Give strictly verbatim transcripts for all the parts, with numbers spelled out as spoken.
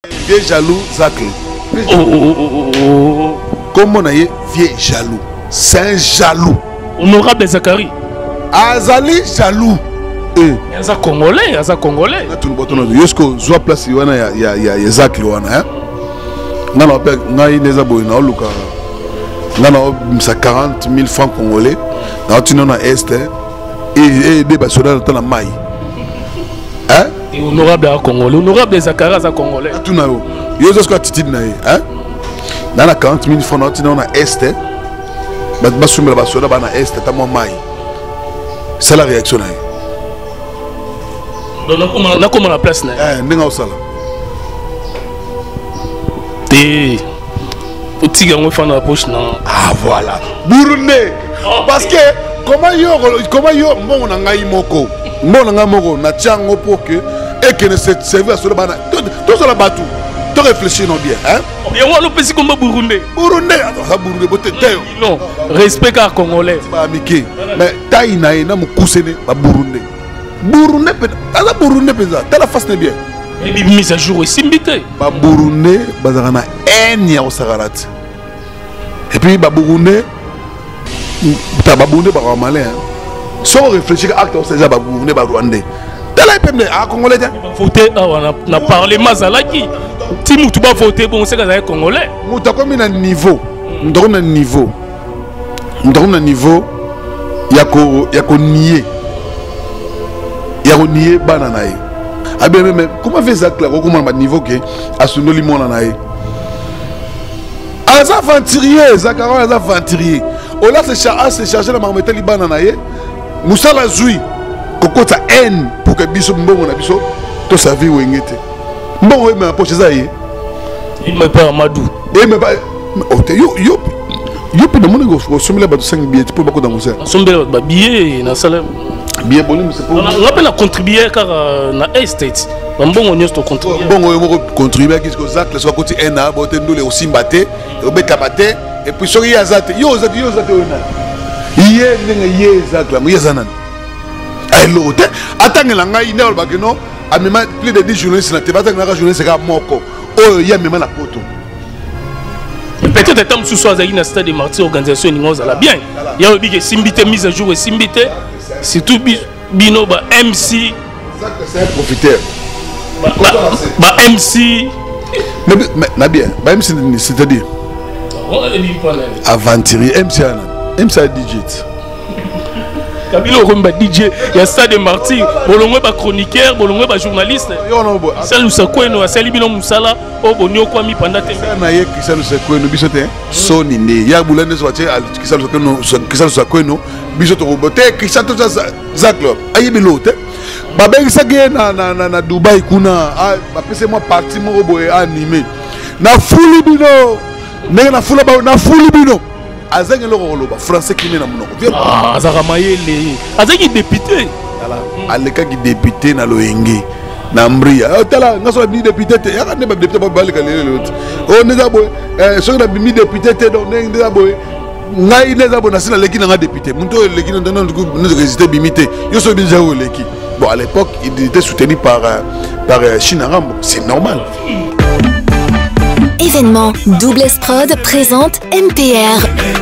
Vieux jaloux, Zacle. Oh, oh, oh, oh. Comment on a vieux jaloux? C'est un jaloux. Honorable Zakari. Azali jaloux. Il y a un Congolais, il y a un Congolais. Il y a un place, il y a il y a il y a Zacle. Non, non, non, il y a non, non, quarante mille francs congolais. Non, tu n'en as est. Et des bassodats dans la maille. Hein? Et honorable Congolais, honorable Zakari, c'est Congolais. Tout n'a eu. Il y a aussi Titi Naï. Hein? Dans la quarante mille francs, tu n'en as est. Mais tu n'as pas de bassodats dans la est, tu as maille. C'est la réaction. Donc, on a comment la place? Eh, n'est-ce pas ça? Et petit gars, on fait la poche. Ah voilà. Burundi. Parce que comment yo comment yo bon on a moko. Bon on a moko na tiango pour que et que ne se serve à cela bana. Tout ça la batou. Tu réfléchis non bien, hein? Bien on le petit comme Burundi. Burundi, ça Burundi bote teo. Non, respect à Congolais. Ba amiki. Mais taïna ina mu kusene ba Burundi. Burundi peut ala Burundi peut ça. T'as la face bien. Et puis mise à jour aussi mbité. Ba Burundi bazana enya au Sagarat. Et puis ba Burundi ta ba Burundi ba malin. Sans réfléchir acte au César ba Burundi ba Rwandais. T'as la pemne à Congolais. Voter on a parlé mazalaki. Si tu vas voter bon c'est que Congolais. Nous t'as comme un niveau. Nous t'avons un niveau. Nous t'avons un niveau. Yako yako nier. Yako nier bananaï. Ah bien mais comment fait ça là comment on niveau que asuno limon nanaï. Az aventurier, Zakara az aventurier. On a se charger la marmite liban nanaï. Moussala zui. Koko ta haine pour que biso mbongo na biso to sa vie wengete. Mbongo me approche ça y. Il me pas Amadou. Et me pas oh te yo yo yo pe de mon go sommer ba cinq billets pour beaucoup dans mon cerf. Sommer ba billet na salaire. Billet bonum c'est pour. On appelle la contribuer car na estate. Mbongo nyos to contribuer. Mbongo yo contribuer qu'est-ce que Zak le soit côté un a bote ndole aussi mbaté et beta maté et puis sori azate yo zate yo zate ona. Yé ndenge yé Zak la mo zanan. Hello, attends la ngai ne olba que non, a même plus de dix journalistes na te ba tanga journaliste ka moko. Oh, il y a même la poto. Peut-être que sous soit na stade de martyrs organisation ni ngoza la bien. Il y a obi que simbité mise à jour et simbité. C'est tout bino ba M C. C'est un profiteur. Ba M C. Mais na bien, ba M C c'est-à-dire aventurier M C ana. M C digit. Kabilo Rumba D J, il y a ça des martyrs, bolongwe ba chroniqueur, bolongwe ba journaliste. Celle ça kweno, celle bino musala, o bonio kwa mi panda te. Na ye kisalo sa kweno bisote, soni ne. Ya bulande so bache al kisalo sa kweno, kisalo sa kweno, bisoto robote, kisalo sa zaklo. Ayi bilote. Ba ben sa ge na na na Dubai kuna, ba pese moi parti mo boye animé. Na fuli bino. Ne na fula ba na fuli bino. Azang le roloba français qui met na monoko. Ah, azaka mayele. Azaki député. Voilà. Aleka qui député na loenge. Na mbria. Tala ngaso bi député te. Ya ne ba député ba balika le l'autre. Oh neza boy. Eh so na bi député te donc neza boy. Ngai neza boy na sina leki na député. Muntu leki na dans nous résister bimité. Yo so bi jawo leki. Bon à l'époque, il était soutenu par par Chinarambo. C'est normal. Événement Double S Prod présente M P R.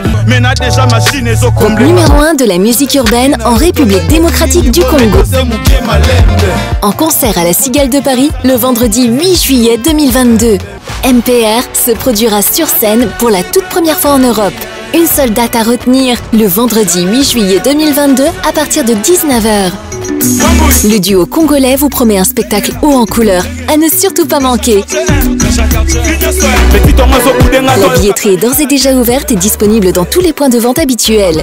Numéro un de la musique urbaine en République démocratique du Congo. En concert à la Cigale de Paris le vendredi huit juillet deux mille vingt-deux. M P R se produira sur scène pour la toute première fois en Europe. Une seule date à retenir, le vendredi huit juillet deux mille vingt-deux à partir de dix-neuf heures. Le duo congolais vous promet un spectacle haut en couleur à ne surtout pas manquer. La billetterie est d'ores et déjà ouverte et disponible dans tous les points de vente habituels.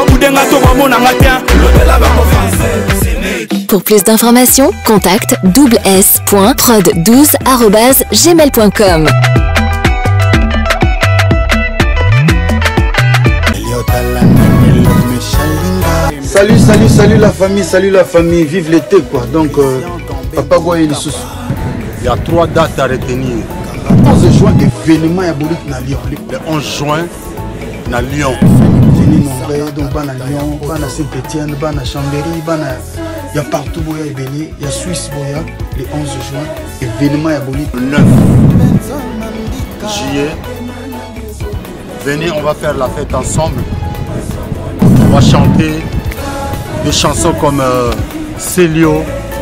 Pour plus d'informations, contacte double s point prod douze arobase gmail point com. Salut, salut, salut la famille, salut la famille, vive l'été quoi. Donc, euh, Papa Goye sous. Il y a trois dates à retenir. Le onze juin, événement à Boulik na Lyon. Le onze juin, na Lyon. Donc, ban à Lyon, ban à Saint-Étienne, ban à Chambéry, ban à. Il y a partout, il y a Béni, il y a Suisse, il y a le onze juin, événement à Boulik. Le neuf. juillet. Venez, on va faire la fête ensemble. On va chanter des chansons comme euh, Célio.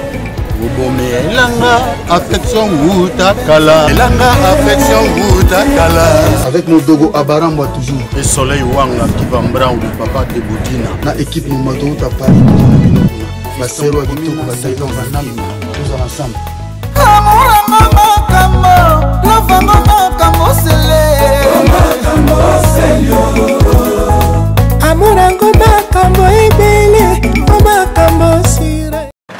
Affection Wutakala. Avec mon dogo Abaramba toujours. Et Soleil Wanga qui va mbra ou le papa de Boudina. Na équipe Momadou à Paris. La série à Victor, on va tailler dans un âme. Tous ensemble. Amorango makambo ebele, makambo sire.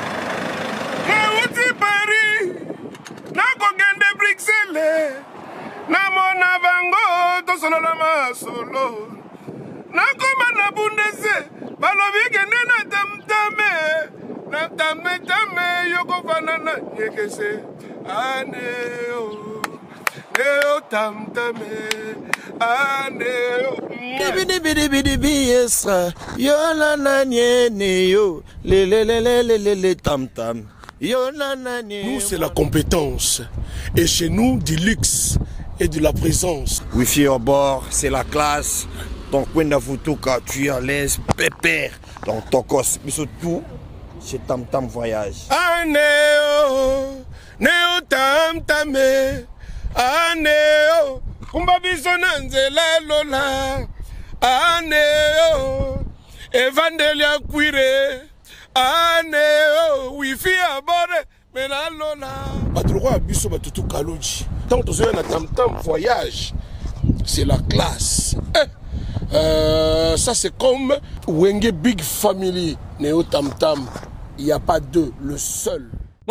Nauti Paris, nakogende Bruxelles, namona bango tosolola masolo. Nakoma na bundese, balobi kende na tamtame, na tame tame yoko fanana yekese. Aneo, neo tamtame, aneo. Bidi bidi bidi biesra, yo la na nye yo, le le le le le le le tam tam, yo la na nye. Nous c'est la compétence et chez nous du luxe et de la présence. Wifi au bord, c'est la classe. Ton coin de Futuka, tu es à l'aise, pépère. Donc ton cos, mais surtout, c'est tam tam voyage. Aneo, neo tam tame, aneo, kumba biso na nzela lola. Aneo, Evangelia Quire, Aneo, Wifi aborde, menalola. Badroit biso batutu kaloji. Tant que tu es un tam tam voyage, c'est la classe. Eh, euh, ça c'est comme Wenge Big Family, Neo Tam Tam. Il n'y a pas deux, le seul.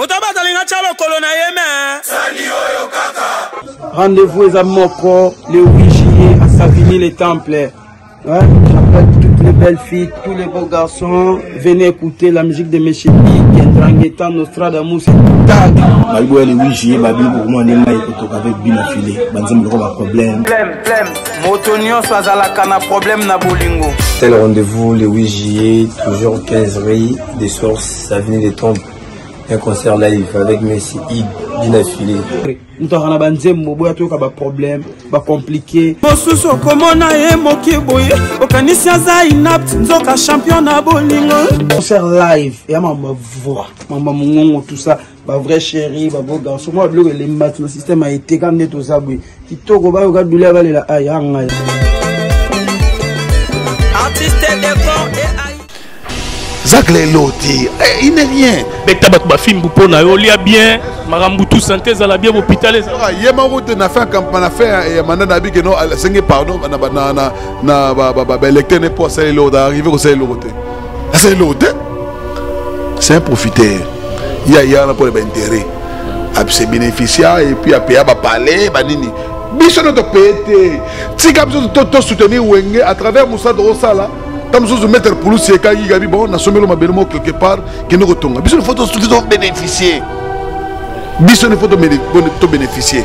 Rendez-vous les Amoko, le huit juillet à Savigny les Templaires. Ouais, j'appelle toutes les belles filles, tous les beaux garçons, venez écouter la musique de Méchépi, qui est Dranguetan, Nostradamus, Tag. Malgré le huit juillet, ma vie pour moi, n'est pas avec Bina Filé. Banzem, le problème. Problème, problème. Motonio, soit à la canne, problème, na bolingo. Tel rendez-vous le huit juillet, toujours quinze rue des sources, Savigny les Temples. Un concert live avec Messi Id Bina Filé. Nous avons un problème, pas compliqué. Bosuso comment na e mokiboye, okanisia za inapt nzoka champion na bolingo. Concert live, et à ma voix, maman mon tout ça, ma vraie chérie, ma beau garçon, moi le les maths, le système a été quand net aux abris. Qui togo ba regarde du level la aïe. Artiste décor et aïe. Zach Leloti, il n'est rien. Bektabat bafim bupo na yo lia bien, marambutu santé za la bien hôpital. Yema route na fait campagne na fait et maintenant nabi que non cinq pardon na na na na ba ba ba électeur n'est pas ça l'autre arriver au c'est l'autre. C'est l'autre. C'est un profiteur. Il y a il y a pour les intérêts. Abse bénéficiaire et puis à payer ba parler ba nini. Biso notre pété. Si comme ça to soutenir Wenge à travers Moussa Drosala. Comme si mettre pour c'est quand il y a bon, on a sommé le mabelmo quelque part qui nous retombe. Bis une photo tout bénéficier. Bis une photo bénéficier.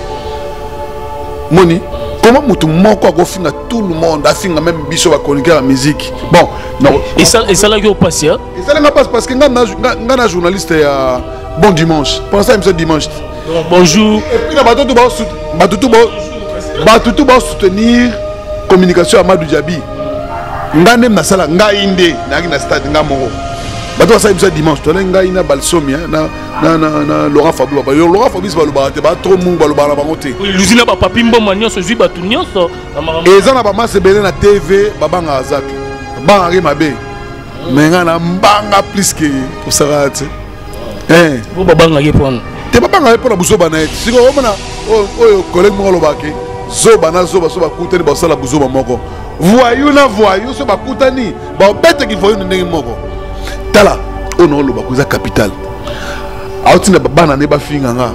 Moni, comment tout le monde quoi finir tout le monde a fini même biso va chroniquer la musique. Bon, non. Et ça et ça là qui passe hein. Et ça là passe parce que ngana ngana journaliste à bon dimanche. Pour ça il dimanche. Bonjour. Et puis la batutu ba batutu ba batutu ba soutenir communication Amadou Diaby. Ngane na sala ngai nde na na stade ngamo bato sa ibisa dimanche to nga ina balsomi na na na na Laurent Fabius ba Laurent Fabius ba loba te ba trop mu ba loba na bango te l'usine ba papi mboma nyonso zui batu nyonso eza na ba masse belé na T V babanga azak ba ari mabe menga na mbanga plus que pour ça te eh bo babanga yepon te babanga yepon na buso bana et siko o mona o collègue mo loba ke zo bana zo ba so ba kutani ba sala buzo ba moko voyou na voyou so ba kutani ba bête ki voyou ndenge moko tala ono lo ba kuza capital autina bana ne ba finga nga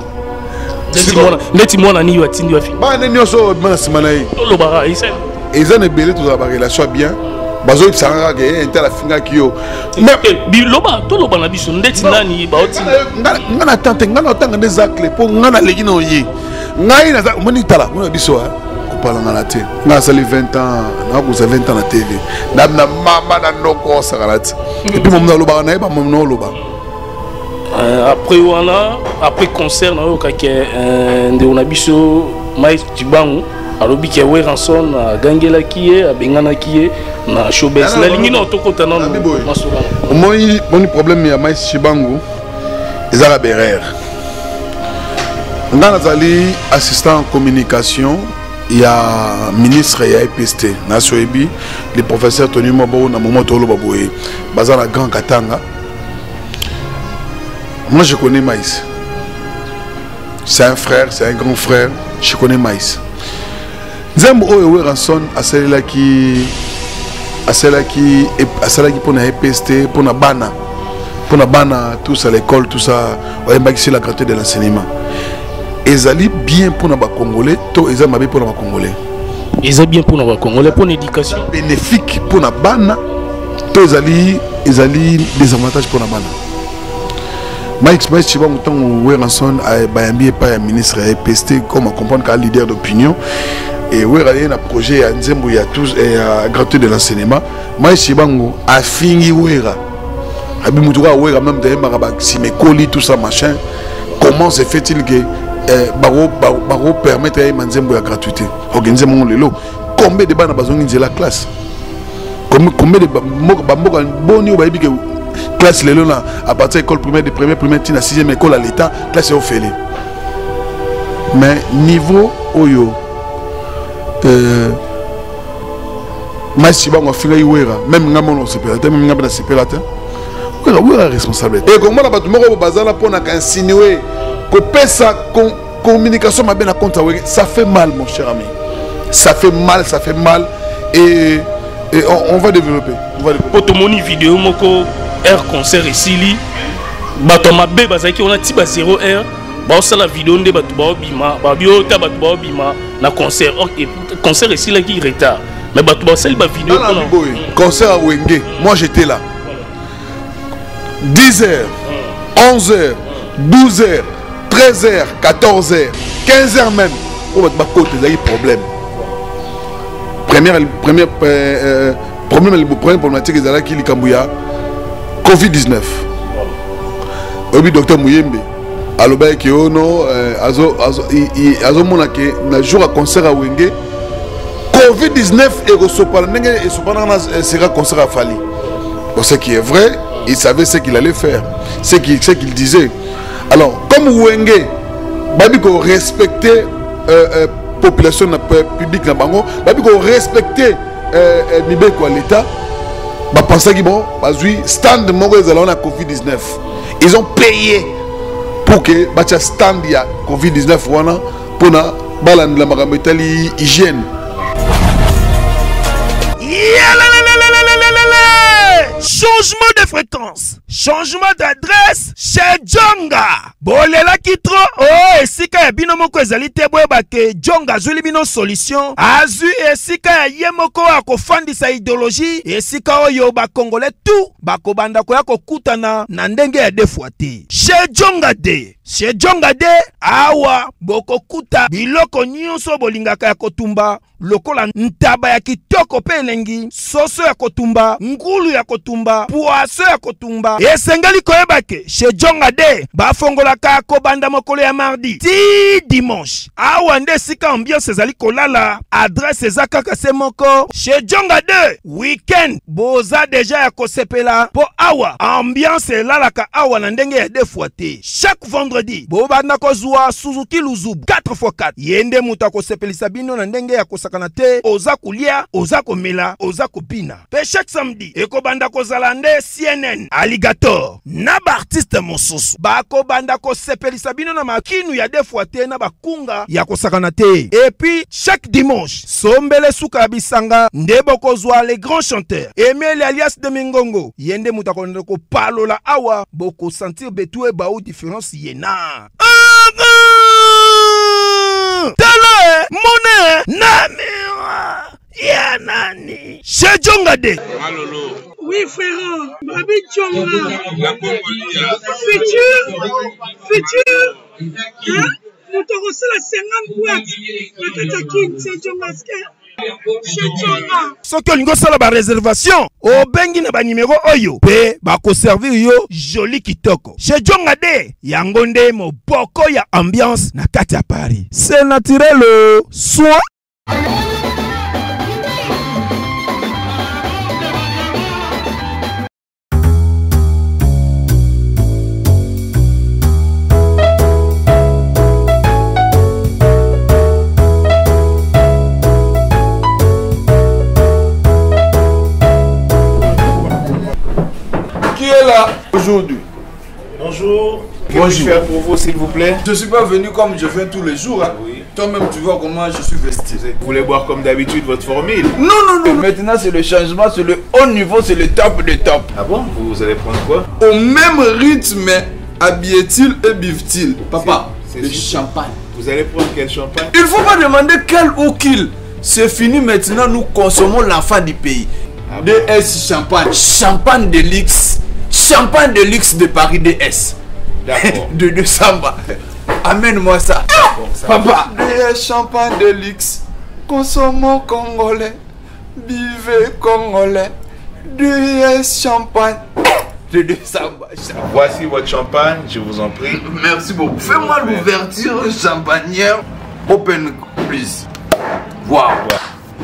ndeti mona ni watindi wa finga bana nyoso bana simana yi lo ba isa ezane belé to ba relation bien bazo tsanga ke entela finga kiyo mais bi lo ba to lo bana biso ndeti nani ba oti ngana tante ngana tanga des acles pour ngana legi no yi ngai na moni tala mona biso ha parle dans la télé. On a sali vingt ans, on a vingt ans à la télé. On a maman dans nos corps ça galate. Et puis mon loba na ba mon loba. Après wana, après concert na yo ka ke de on a biso mais Tibangu alobi ke Weranson gangela kiye abengana kiye na showbiz la lingi na tokota na masula moi mon problème ya Mais Chibangu ezala berère ngana zali assistant en communication ya ministre ya E P S T na soyebi le professeur Tony Mabo na moment tolo baboye bazala grand Katanga. Moi je connais Maïs, c'est un frère, c'est un grand frère, je connais Maïs. Nzembo oyo Weranson asalela ki asalela ki asalela ki pona E P S T pona bana pona bana tous à l'école tout ça on a la gratuité de l'enseignement. Ezali bien pour les Congolais, to ezali mabe pour les Congolais. Ezali bien pour les Congolais pour l'éducation. Bénéfique pour les bana, to ezali ezali des avantages pour les bana. Mike Spice Chibangu tango Weranson a bayambi pas un ministre à E P S T comme on comprend qu'un leader d'opinion et Weranson a un projet à Nzembo ya tous et à gratuité de l'enseignement. Mike Chibangu a fini Wera. Abi mutuka Wera même derrière maraba si mes colis tout ça machin. Comment se fait-il que Eh, baro baro permettre à Manzembo la gratuité. Organiser mon lelo. Combien de bana bazongi de la classe? Combien combien de bamboka boni ou baïbi que classe lelo là à partir de l'école primaire de première première tina sixième école à l'état classe est offerte. Mais niveau oyo euh mais si bon on fait Wera même ngamo no separateur même ngamo na separateur. Wera Wera responsable. Et comment la batu moko bazala pona ka insinuer que pesa communication ma bien à compte ça fait mal mon cher ami, ça fait mal, ça fait mal et, et on, on va développer. Pour ton moni vidéo moko air concert ici li bato ma be bazaki on a tiba zéro heure ba ça la vidéo ndé bato ba bima ba bio ta bato ba bima na concert et concert ici là qui retard mais bato ba celle ba vidéo concert à Wenge moi j'étais là dix heures onze heures douze heures treize heures, quatorze heures, quinze heures même. On va te côté, il y a problème. Première, première, euh, problème, le premier problématique est qu'il y a Covid dix-neuf. Le docteur Mouyembe, alors que non, azo azo azo mona que na jour à concert à Wenge, Covid dix-neuf et Rosopal Nenge et Sopana sera concert à Fali. Bon, ce qui est vrai, il savait ce qu'il allait faire, ce qu'il ce qu'il disait. Alors, comme Wenge, babi ko respecter euh, euh, population publique na bango, babi ko respecter euh, euh, nibe quoi l'état, ba penser que bon, bazui stand moko ezala na Covid dix-neuf. Ils ont payé pour que bacha stand ya Covid dix-neuf wana pour na balande la makambo etali hygiène. Changement de fréquence, changement d'adresse chez Djonga. Bolela kitro, oh, esika ya bino moko ezali te boyeba ke Djonga azuli bino solution. Azu esika ya ye moko akofandisa idéologie, esika oyo ba Congolais tout bakobanda ko ya kokutana na ndenge ya defuate. Chez Djonga de, chez Djonga de awa bokokuta biloko nyonso bolingaka ya kotumba. Lokola ntaba ya kitoko pe elengi, soso ya kotumba, ngulu ya kotumba, poaso ya kotumba. Esengeli koyebake, chez Djonga de, bafongola ka kobanda mokolo ya mardi, ti dimanche. Awa nde sika ambiance ezali kolala, adresse eza kaka se moko. Chez Djonga de, weekend, boza deja ya kosepela, po awa, ambiance elalaka awa na ndenge ya defuate. Chaque vendredi, bo banda kozua Suzuki Luzubu, quatre fois quatre. Yende muta kosepelisa bino na ndenge ya kosaka kanate oza kulia oza komela oza kopina pe chaque samedi ekobanda kozala nde C N N Alligator na ba artiste mosusu bako banda ko sepelisa bino na makinu ya defwa te na bakunga ya kosakana te et puis chaque dimanche sombele suka bisanga nde bokozwa les grands chanteurs Emile alias de Mingongo yende mutakonde ko palola awa boko sentir betou e ba ou différence yena Tala Mone Namira Yanani Chez Djonga de Malolo. Oui frère, Babi Djonga Futur Futur Hein Nous t'avons la cinquante boîtes La Katakin Chez Djonga Chez Djonga Soki olingo sala ba réservation o bengi na ba numéro oyo pe ba ko servir yo joli kitoko chez Djonga de yango nde moboko ya ambiance na kati ya Paris c'est naturel soin Aujourd'hui. Bonjour. Que Bonjour. puis-je faire pour vous, s'il vous plaît? Je suis pas venu comme je viens tous les jours. Hein. Oui. Toi-même, tu vois comment je suis vesti. Vous voulez boire comme d'habitude votre formule? Non, non, non. Maintenant, c'est le changement, c'est le haut niveau, c'est le top de top. Ah bon? Vous allez prendre quoi? Au même rythme, habille-t-il et bive-t-il? Papa, le champagne. Vous allez prendre quel champagne? Il faut pas demander quel ou qu'il. C'est fini maintenant, nous consommons l'enfant du pays. Ah bon? D S champagne. Champagne de luxe. Champagne de luxe de Paris D S. D'accord. De de Samba. Amène-moi ça. Bon, ça Papa. D S champagne de luxe. Consommons congolais. Buvez congolais. D S champagne. De de Samba. Voici votre champagne, je vous en prie. Merci beaucoup. Fais-moi l'ouverture champagnière. Open, please. Wow. wow.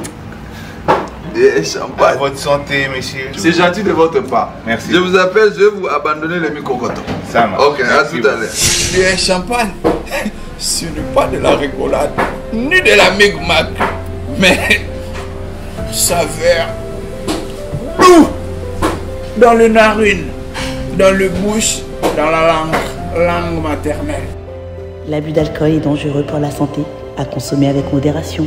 Et champagne. À votre santé, monsieur. C'est gentil de votre part. Merci. Je vous appelle, je vais vous abandonner les micro-cotons. Ça marche. Ok, merci à tout à l'heure. Et champagne, ce n'est pas de la rigolade, ni de la micmac, mais saveur doux dans le narine, dans le bouche, dans la langue, langue maternelle. L'abus d'alcool est dangereux pour la santé, à consommer avec modération.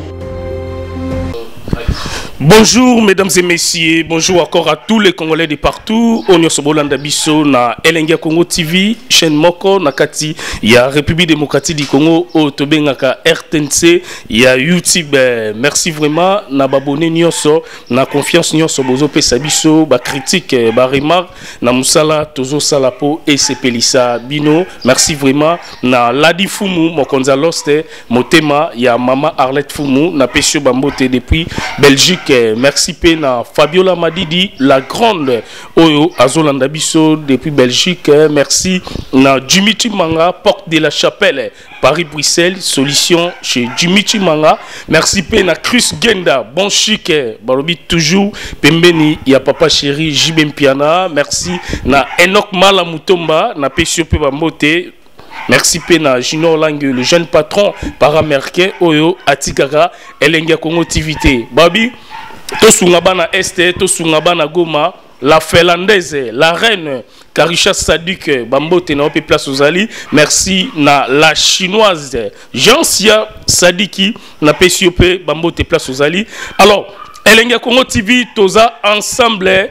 Bonjour mesdames et messieurs, bonjour encore à tous les Congolais de partout. On est Bolanda Bisso na Elengia Congo T V, chaîne Moko Nakati, il y a République démocratique du Congo, au Tobengaka R T N C, il y a YouTube. Merci vraiment na babone nyonso, na confiance nyonso bozo pesa biso, ba critique, ba remarque, na musala tozo salapo et sepelisa bino. Merci vraiment na Ladi Fumu Mokonza Loste, Motema, il y a Mama Arlette Fumu na Pesio Bambote depuis Belgique. Merci Pena Fabiola Madidi, la grande Oyo Azolanda Bisso depuis Belgique. Merci na Dimitri Manga, porte de la Chapelle, Paris-Bruxelles, solution chez Dimitri Manga. Merci Pena Chris Genda, bon chic, Barobi toujours. Pembeni, il y a Papa Chéri, Jibem Piana. Merci na Enoch Malamutomba, na Pesio Pebambote. Merci Pena Junior Langue, le jeune patron para-américain Oyo Atikara, Elengia Congo T V T. Babi, Tosungabana Este, Tosungabana Goma, la Finlandaise, la reine Karisha Sadik, Bambote na Ope Place Ozali. Merci na la chinoise Jansia Sadiki, na Pesiope Bambote Place Ozali. Alors, Elengia Congo T V, Toza ensemble,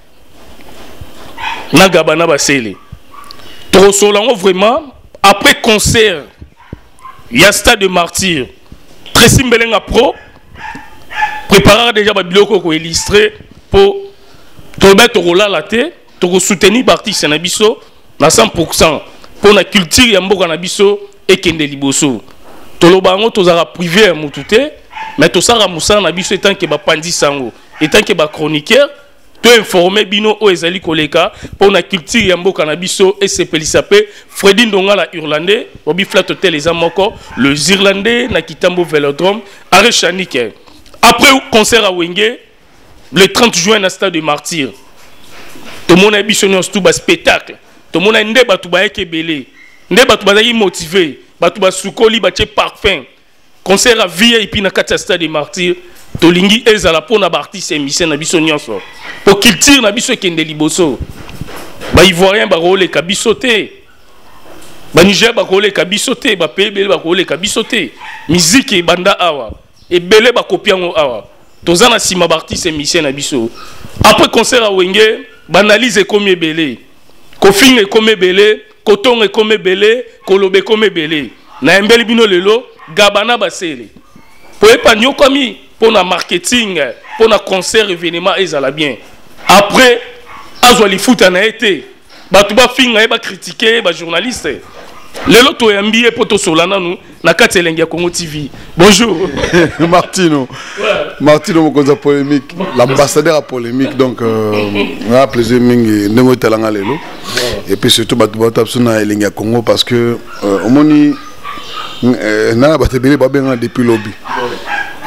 Nagabana Basele. Trosolango vraiment. Après concert, il y a Stade de Martyr. Tracy Mbelenga Pro prépare déjà ma biloko ko illustrer pour mettre au la laté, pour soutenir l'artiste Nabiso à cent pour cent pour la culture ya mboka Nabiso et kende liboso. Tolobango tozara privé à mutute, mais tosara musa Nabiso étant que ba pandi sango, étant que ba chroniqueur. Tu informer bino o ezali koleka pour la culture ya mboka na biso et se pelisape Freddy Ndonga la Irlandais obi flat hotel les amoko le Irlandais na Kitambo Vélodrome arrêt Chanike. Après concert à Wenge le trente juin na Stade de Martyr. Tout le monde a biso tout ba spectacle. Tout le monde a ndé batu ba ekebele. Ndé batu ba yi motivé, batu ba sukoli ba tche parfum. Concert à V I P na kati Stade de Martyr. Tolingi ezala pona bartiste émission na biso nyonso pour culture na biso kende liboso ba ivoirien ba role ka bisoté ba Niger ba role ka bisoté ba P B ba role ka bisoté musique banda awa et belé ba kopiango awa tozana sima bartiste émission na biso après concert à Wenge banalise comme belé kofinge comme belé kotonge comme belé kolobe comme belé na embeli bino lelo gabana basele pour épanyo comme pour le marketing, pour le concert, événement, ils allaient bien. Après, Azwali foot en a été. Batouba finga, ba critiquer, ba journaliste. Le loto est ambié pour tout solana nous, na Katelengia Congo T V. Bonjour. Martino. Ouais. Martino Mokoza polémique, l'ambassadeur à polémique, donc euh, on a plaisir mingi nengo talanga lelo. Et puis surtout Batouba Tapsuna Elengia Congo parce que euh, au moni na batebele ba benga depuis lobby.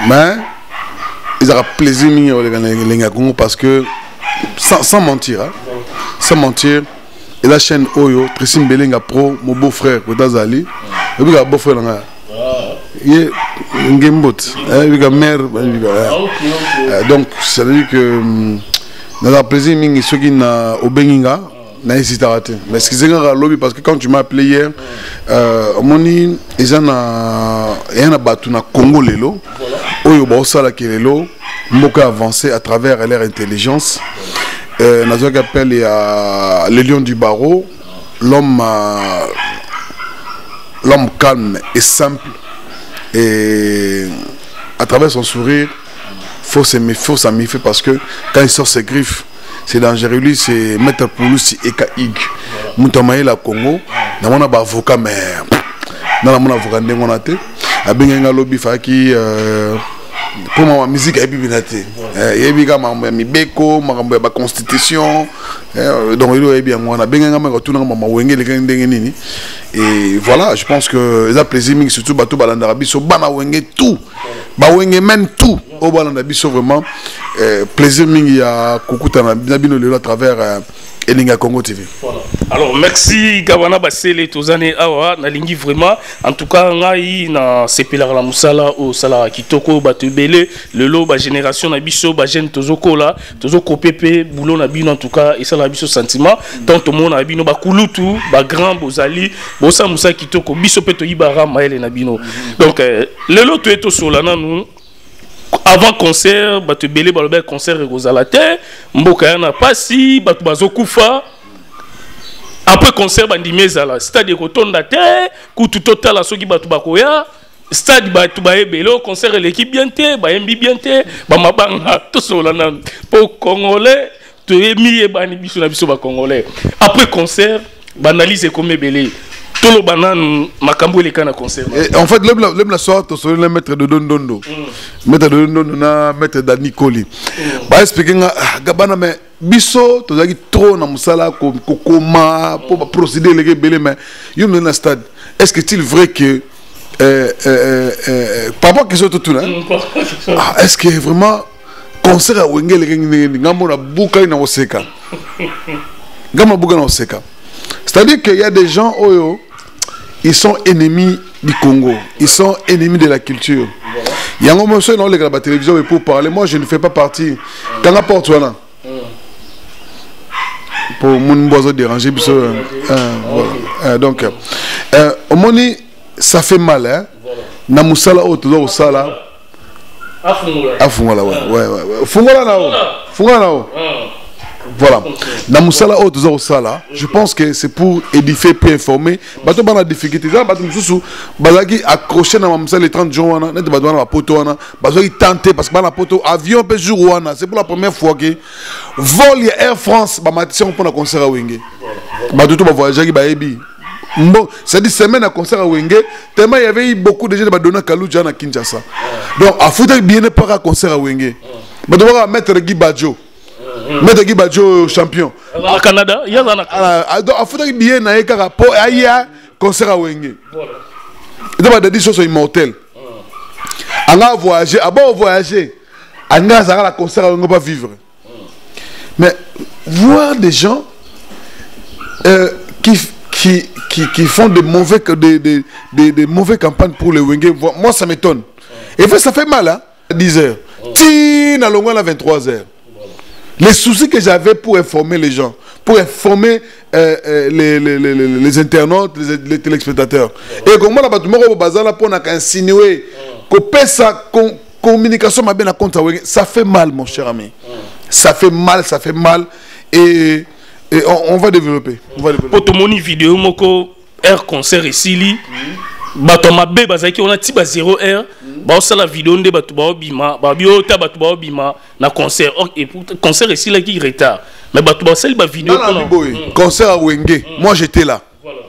mais ils auront plaisir les Congo parce que sans, sans mentir, hein, sans mentir, et la chaîne Oyo, Tracy Mbelenga Pro, mon beau-frère, Kodazali, et puis mon beau-frère, il est un gamebot, il est mère, donc ça veut dire que nous avons plaisir ceux qui sont au Beninga. Mais excusez-moi lobby parce que quand tu m'as appelé hier, moni ils en a un battu na Congo lelo, oyo ba osala kelelo, mboka avancé à travers leur intelligence. Euh, nous avons appelé le lion du barreau, l'homme l'homme calme et simple et à travers son sourire, faut se méfier, faut s'en méfier parce que quand il sort ses griffes c'est dangereux, lui c'est Maître Pouloussi et Kaig. Moutamaï la Congo, dans mon avocat, mais dans mon avocat, on a été. À Benga Lobby Faki, pour ma musique, il y a bibinate. Il y a bien ma mibeko, ma constitution. Donc il y a bien moi, on a Benga ma retourne ma wenge les gars. Et voilà, je pense que les plaisir surtout bateau balandarabi so bana wenge tout, ba wenge même tout. Au balandarabi so vraiment plaisir mingi ya kukuta na bino lelo à travers Elinga Congo T V. Voilà. Alors merci Gawana Basele Tozane Awa nalingi vraiment en tout cas ngai na sepelar la musala au sala kitoko batubele lelo ba génération na biso ba jeune tozoko la tozoko pepe boulot na bino en tout cas et ça la biso sentiment tant tout monde na bino ba kulutu ba grand bozali bosa musa kitoko biso peto ibara maele na bino. Donc euh, lelo to eto solana nous avant concert batu belé balobé concert rozalate mboka yana pasi batu bazokufa après concert bandimezala stade kotonda te kutu total soki batu bakoya stade batu baebele concert l'équipe bien te ba mbi bien te ba mabanga to solana pour congolais to emi e bani biso na biso ba congolais après concert banalise comme belé tout le banan makambo le kana concert. En fait le le la sorte sur le maître de Dondondo. Maître de Dondondo na maître Dani Koli. Ba expliquer nga gabana mais biso to zaki trop na musala ko koma pour procéder les belé mais yo na stade. Est-ce que est-il vrai que euh euh euh par rapport à question tout là. Est-ce que vraiment concert à Wenge les ngambo na buka na oseka. Ngambo buka na oseka. C'est-à-dire qu'il y a des gens oyo ils sont ennemis du Congo, ils sont ennemis de la culture. Il y a un moment où on regarde la télévision pour parler. Moi, je ne fais pas partie. Quand la porte là, pour mon boisson déranger, donc, au moment ça fait mal, hein. Na musala au toujours au sala. Ah fungola. Ah fungola, ouais, ouais, ouais. Fungola là-haut. Fungola là-haut. Voilà. Dans Moussala au toujours sala, je pense que c'est pour édifier, pour informer. Bateau bana difficulté. Ça bateau sous bazaki accroché dans Moussala les trente jours wana, net bateau na poto wana, bateau tenter parce que bana poto avion peut jour wana, c'est pour la première fois que vol Air France ba matisson pour na concert à Wenge. Bateau tout ba voyager qui ba ebi. Bon, c'est dit semaine à concert à Wenge, tellement il y avait beaucoup de gens qui donné Kalouja na Kinshasa. Donc à foutre bien ne pas à concert à Wenge. Bateau va mettre Guy Badjo. Maître Guy Badjo champion. Au Canada, il y a un Canada. Il faut que bien naïe car rapport il y a concert à Wenge. Il doit des choses immortelles. On a voyagé, à bord voyager, on a la concert à Wenge pas vivre. Mais voir des gens euh, qui qui qui qui font de mauvais de de de, de mauvais campagnes pour les Wenge, moi ça m'étonne. Et ça fait mal hein. dix heures. Tina longueur à vingt-trois heures. Les soucis que j'avais pour informer les gens, pour informer euh, euh, les, les, les, les, les internautes, les, les téléspectateurs. Et comme moi, on a insinué que sa communication m'a bien compte, ça fait mal, mon cher ami. Ça fait mal, ça fait mal. Et, et on, on va développer. On va développer. Pour tout le monde, vidéo, moko, air concert ici, bato mabe bazaki on a tiba zéro heure ba osala vidéo nde bato ba obima ba biota bato ba obima na concert et pour concert ici là qui retard mais bato ba sel ba vidéo concert à Wenge moi j'étais là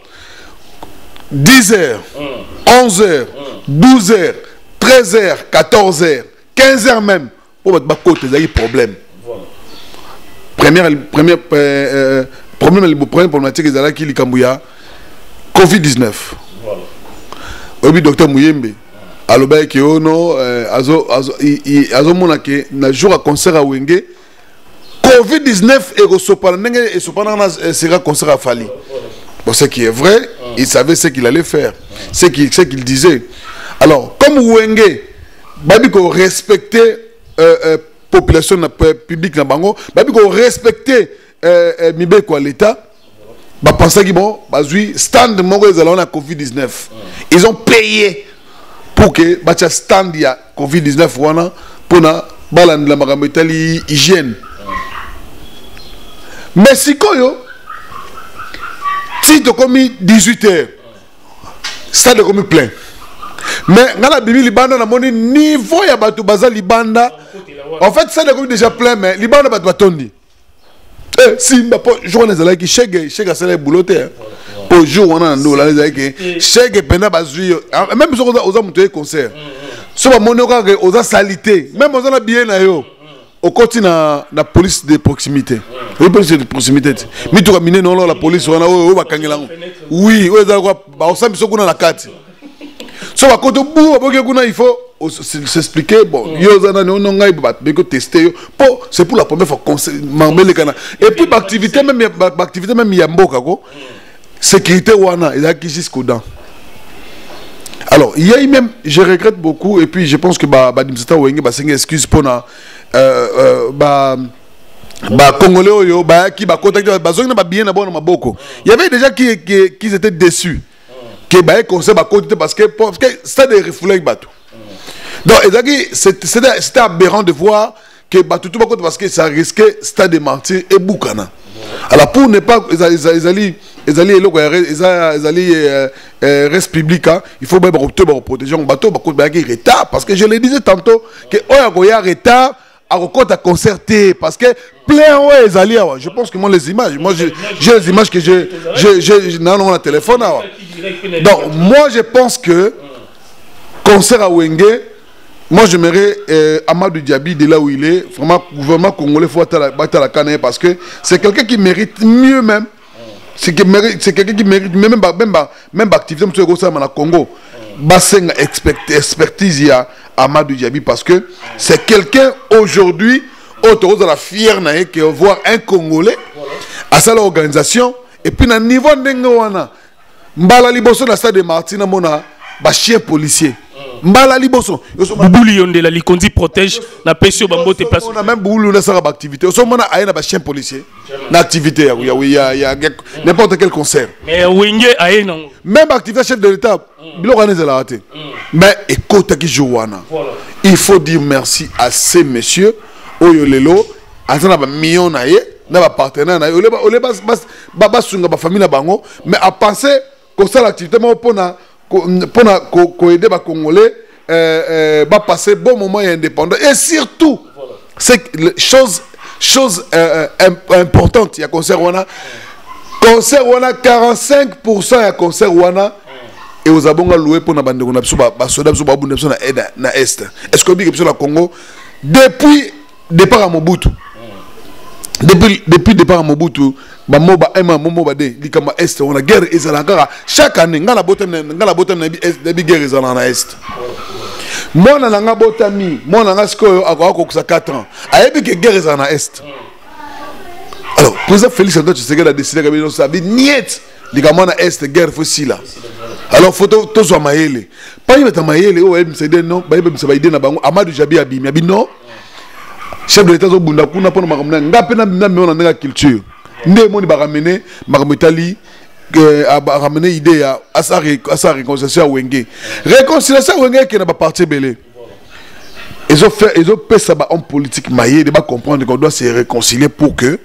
dix heures onze heures douze heures treize heures quatorze heures quinze heures même pour bato ba côté ça y problème première première euh, problème le problème problématique ezala ki likambuya covid dix-neuf. Obi docteur Mouyembe alobaki ke ono azo azo azo mona ke na jour à concert à Wenge covid dix-neuf et resopana ndenge et sopana na sera concert à Fali. Bon, ce qui est vrai, il savait ce qu'il allait faire, ce qu'il ce qu'il disait. Alors comme Wenge babi ko respecter euh, euh, population na public na bango, babi ko respecter euh, euh, mibe quoi l'état. Bah pensez que bon, bah oui, stand mongo ils allaient na covid dix-neuf. Ils ont payé pour que bah stand ya covid dix-neuf wana pour na balan la magametali hygiène. Mais si koyo si tu commis dix-huit heures, stade commis plein. Mais ngala bibi libanda na moni niveau ya batu baza libanda. En fait ça commis déjà plein mais libanda batu batondi. Eh, si pour jour les allez qui chèque chèque ça les boulotter pour jour on a nous là les allez qui chèque pena bazui même sur aux amonteurs concert so ba monoka que aux salité même aux la bien na yo au continue na na police de proximité oui police de proximité mi to kamine non la police on a o ba kangela oui o za quoi ba o sambi so kuna na kati so ba koto bu ba ke kuna il faut s'expliquer bon yo zana no ngai ba be ko tester po c'est pour la première fois mambele kana et puis l'activité même l'activité même ya mboka ko sécurité wana il a qui jusqu'au dents. Alors il y a même je regrette beaucoup et puis je pense que ba ba dimsata wenge ba senga excuse pour na euh euh ba ba congolais yo ba qui ba contacter ba zonga ba bien na bon maboko il y avait déjà qui qui qui étaient déçus que ba conseil ba contacter parce que parce que ça des refoulés bateau. Donc, c'était aberrant de voir que Batutu Bakot parce que ça risquait Stade de Martyrs et Boukana. Alors, pour ne pas. Ils allaient. Ils allaient. Ils allaient. Reste public. Il faut bien protéger un bateau. Bakot Bagay retard. Parce que je le disais tantôt que Oyagoya retard. À recompte à concerter. Parce que plein. Ouais, ils allaient. Je pense que moi, les images. Moi, j'ai les images que j'ai. J'ai. Non, non, le téléphone. Donc, moi, je pense que. Concert à Wenge. Moi, j'aimerais euh, Amadou Diaby, de là où il est, vraiment, gouvernement congolais, il faut battre la canne parce que c'est quelqu'un qui mérite mieux même. C'est quelqu'un qui mérite même même même activité monsieur Gossa na Congo. Bassin expertise il y a Amadou Diaby parce que c'est quelqu'un aujourd'hui autour de la fière naïe qui voir un Congolais à sa organisation et puis na niveau ndengoana mbala liboso na stade de Martina mona ba chien policier. Mbala liboso Boubou Yonde la Likondi protège na pesio bambo te place on a même Boubou na sa activité so mona ayena ba chien policier na activité ya ya ya n'importe quel concert mais Wenge ayena même activité chef de l'état bilo organiser la raté mais écoute qui jowana il faut dire merci à ces messieurs oyo lelo azana ba million na ye na ba partenaire na ye ole ba ole ba ba ba sunga ba famille na bango mais à penser que ça l'activité mo pona pour aider les Congolais euh, euh, passer bon moment et indépendant et surtout c'est chose chose euh, importante il y a concert wana concert wana quarante-cinq pour cent il y a concert wana et aux abonga loué pour na bande on a besoin ba soda besoin ba bunde na aide na est est-ce que bi besoin la Congo depuis départ à Mobutu depuis depuis départ à Mobutu ba moba ema moba de likama est on a guerre ezalaka chaque année ngala botem ngala botem na bi guerre ezalana na est mona nga botami mona nga sko akoko kusa quatre ans ayebi que guerre ezalana na est alors président Félix Antoine Tshisekedi a décidé que ça bi niet likama na est guerre faut là alors photo to zo mayele pa yeba mayele o yeba msede non ba yeba msaba ide na bango Amadou Diaby abimi abino chef de l'état zo bunda kuna pona makamna ngape na na mona nga culture ndé moni ba ramener makamutali a ramener idée à à sa réconciliation à Wenge réconciliation à Wenge qui n'a pas parti belé ils ont fait ils ont fait ça en politique maillé de pas comprendre qu'on doit se réconcilier pour que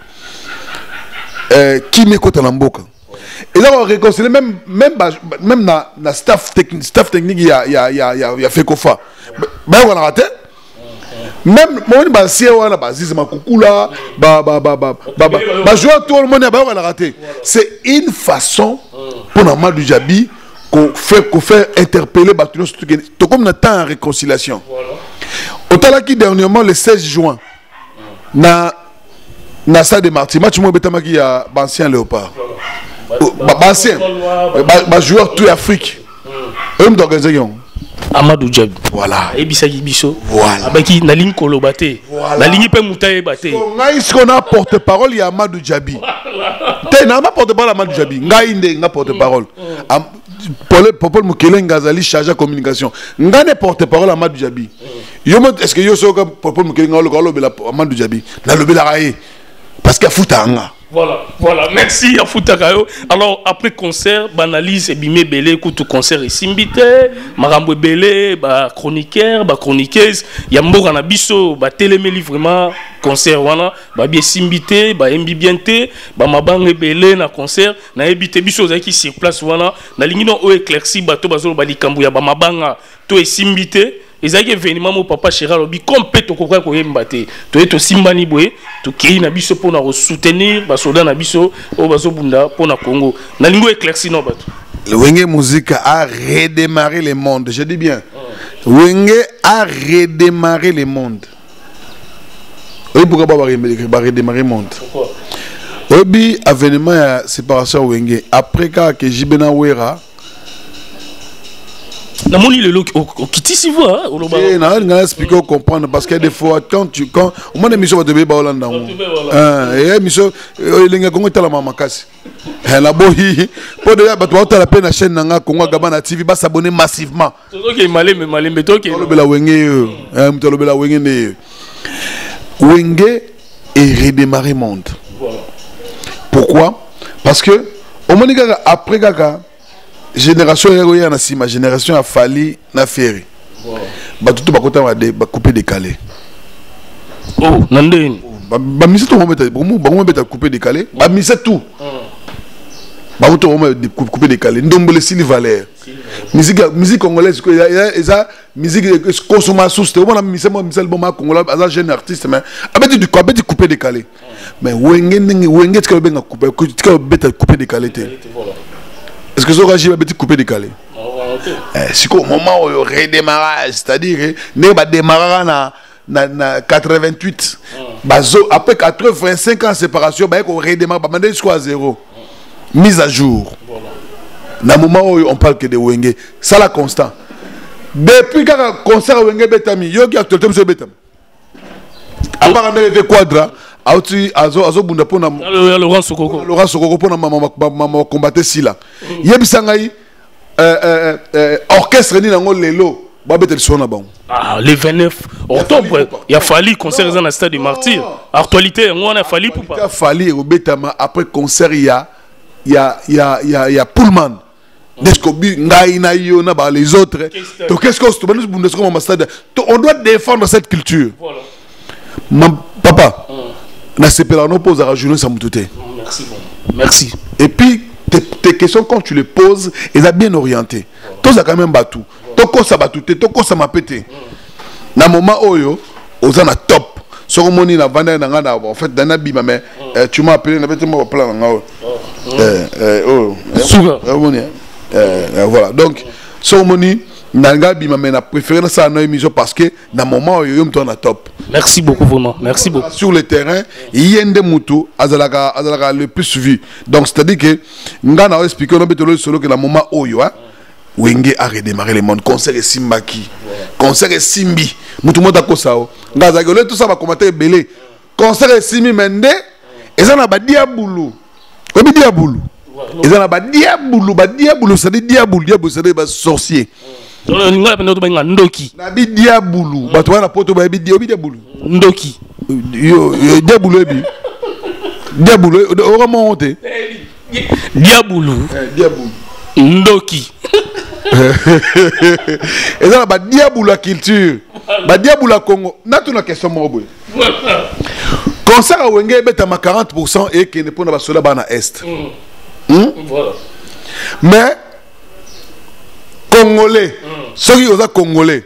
euh, qui m'écoute à l'amboka et là on réconcilier même même même na na staff technique staff technique il y a il y a il y a il y a fait kofa ben on a raté même moi ba si on a ba ziz makukula ba ba ba ba ba ba jouer tout le monde ba on a raté c'est une façon pour Amadou Diaby qu'on fait qu'on fait interpeller Batuno tout comme on attend réconciliation autant là qui dernièrement le seize juin na na Stade de Martyrs match moi betama qui a ancien Léopard ba ancien ba joueur tout Afrique eux d'organiser Amadou Djabi. Voilà. Et Bissaki Bisso. Voilà. Abaki na ligne kolobate. Voilà. La ligne pe moutaye bate. Est-ce qu'on a porte-parole, il y a Amadou Djabi. Tu n'as pas porte-parole Amadou Djabi. Ngaïnde, n'a porte-parole. Paul Mukele Ngazali chargé de communication. Nga ne porte-parole Amadou Djabi. Est-ce que yo so Paul Mukele Ngazali Amadou Djabi na lobi la raye parce qu'il fout anga. Voilà, voilà, merci à Foutakayo. Alors, après concert, banalise et bimé belé, écoute concert et simbité, marambo belé, ba chroniqueur, ba chroniqueuse, yambo na biso, ba téléméli vraiment, concert wana, ba bien simbité, ba mbibienté, ba mabange belé na concert, na ebité biso zaki sur place wana, na lingino o éclairci, ba to bazolo ba likambu ya ba mabanga, to e simbité. Et ça événement mon papa Chéral obi compétent ko ko yembate to eto simbani boye to kei na biso pour na soutenir ba soda na biso o bazo bunda pour na Congo na lingo éclairci no bato. Le Wenge Musique a redémarré le monde, je dis bien. Oh. Wenge a redémarré le monde. Oui, pourquoi pas redémarrer le monde? Pourquoi? Obi avènement ya séparation Wenge après que Jibena Wera na moni le look au kiti si voit au loba na na expliquer comprendre parce que des fois quand tu quand au moins émission va te ba Hollande hein et émission elinga kongo tala mama kasi la bohi pour de ba to la peine na chaîne nga Congo Gabana T V ba s'abonner massivement OK malé mais malé mais OK le bela wenge hein le bela wenge ne wenge et redémarrer monde. Voilà. Pourquoi? Parce que au moins après gaga génération héroïne na sima génération a fallu na ferry ba tout ba kota ba ba couper décalé oh nandeni ba mise tout ba ba ba ba couper décalé ba mise tout ba tout ba couper décalé ndombole Sili Valère musique musique congolaise ko eza musique consommation c'est on a mise moi mise album congolais as jeune artiste mais abeti du quoi abeti couper décalé mais wenge wenge tu benga couper tu beta couper décalé. Est-ce que ce régime a été coupé décalé? Si au moment où il redémarrage, c'est-à-dire ne va démarrer na na quatre-vingt-huit, après quatre-vingt-cinq ans de séparation, bah on redémarre, bah maintenant jusqu'à zéro, mise à jour. Na moment où on parle que de Wenge, ça la constant. Depuis que le concert Wenge Betami, yo qui actuellement c'est Betami. À part un quadra. Auti azo azo bunda pona Laurent Sokoko Laurent Sokoko pona mama mama combattre sila yebisangai euh euh orchestre ni nango lelo ba betel sona bon ah le vingt-neuf octobre il a fallu concert dans le stade du Martyr actualité on a fallu pour pas il a fallu au Betama après concert il y a il y a il y a il y a il y a Pullman Descobi ngai na yo na ba les autres donc qu'est-ce que tu nous bundes comme stade on doit défendre cette culture voilà papa na sepela no pose à journée ça mutute. Merci bon. Merci. Et puis tes, tes questions quand tu les poses, elles sont bien orientées. Toi ça quand même battu. Toi quoi ça battu, toi quoi ça m'a pété. Na moment oyo, aux na top. Sur moni na vanda na ngana en fait dans bima mais tu m'as appelé na bête moi plan nga. Euh euh oh. Souga. Euh voilà. Donc sur moni nanga bima mais na préféré ça na émission parce que na moment oyo yo na top. Merci beaucoup vraiment. Merci beaucoup. Sur le terrain, il y a des moutons azalaka azalaka le plus suivi. Donc c'est-à-dire que nga na expliquer on peut solo que la moment oyo hein Wenge a redémarré le monde concert et Simbaki. Concert et Simbi. Mutu mota ko sao. Nga za tout ça va commenter belé. Concert et Simbi mende et ça na ba diabulu. Ko bi diabulu. Et ça na ba diabulu, ba diabulu, ça dit diabulu, diabulu ça dit ba sorcier. Nga penda to benga ndoki. Na bi diabulu, ba to na poto ba bi diabulu. Ndoki. Yo diabulu bi. Diabulu, on va monter. Diabulu. Diabulu. Ndoki. Et ça ba diabulu la culture. Ba diabulu la Congo. Na tu na question mo boy. Concert à Wenge beta ma quarante pour cent et qui ne peut pas cela bana est. Voilà. Mais Congolais, ceux qui sont Congolais,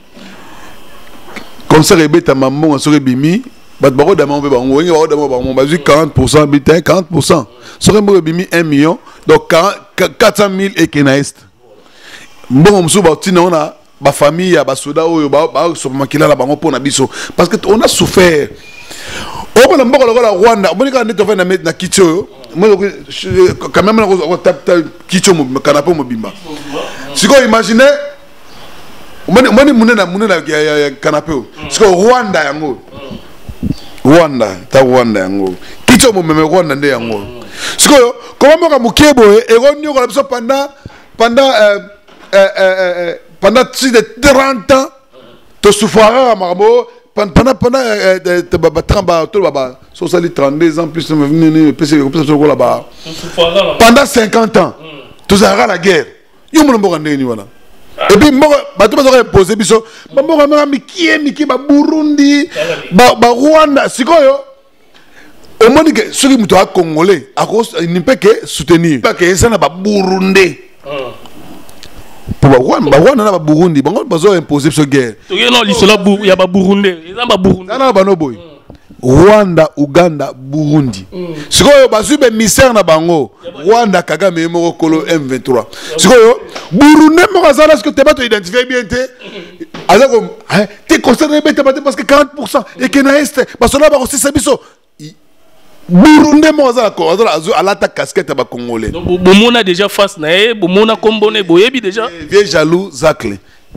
concert beta maman sur bimi, bat baro dama be bango, ngi baro dama bango, bazu quarante pour cent bitin quarante pour cent. Sur bimi un million, donc quatre cent mille et qui na est. Bon mso ba tina ona ba famille ya ba soda oyo ba ba so makila la bango pona biso parce que on a souffert. On a beaucoup de Rwanda, on a dit que na na kitio, moi quand même on tap tap kitio canapé mobimba. Si vous imaginez Moni moni munena munena ya canapé. Parce que Rwanda yango. Rwanda, ta Rwanda yango. Kicho mo meme Rwanda nde yango. Parce que comment moka mukebo e ronyo ko la pendant pendant euh euh pendant plus de trente ans to souffrira marbo pendant pendant baba tramba to baba soixante trente-deux ans plus venu plus là-bas. Pendant cinquante ans. Tout ça la guerre. Yo mo mboka ndeni wana. Et puis mboka bato bazo imposer biso mboka mboka mikie mikie ba Burundi ba ba Rwanda sikoyo. Au moins que ceux qui sont congolais à cause il ne peut que soutenir pas que ça na ba Burundi. Pour ba Rwanda ba Rwanda na ba Burundi bango bazo imposer ce guerre. To non lisola bu ya ba Burundi. Eza ba Burundi. Na ba no boy. Rwanda, Uganda, Burundi. Si vous avez misère na bango, Rwanda, Kagame, Moro, Kolo, M vingt-trois. Si vous avez Burundi, est-ce que tu vas t'identifier bien? Tu es considéré parce que quarante pour cent et que est parce que là, aussi, c'est biso. Burundi, à l'attaque casquette à Congolais. Donc, Boumon a déjà face, Boumon a comboné, Boyebi déjà. Vieux jaloux, Zakle.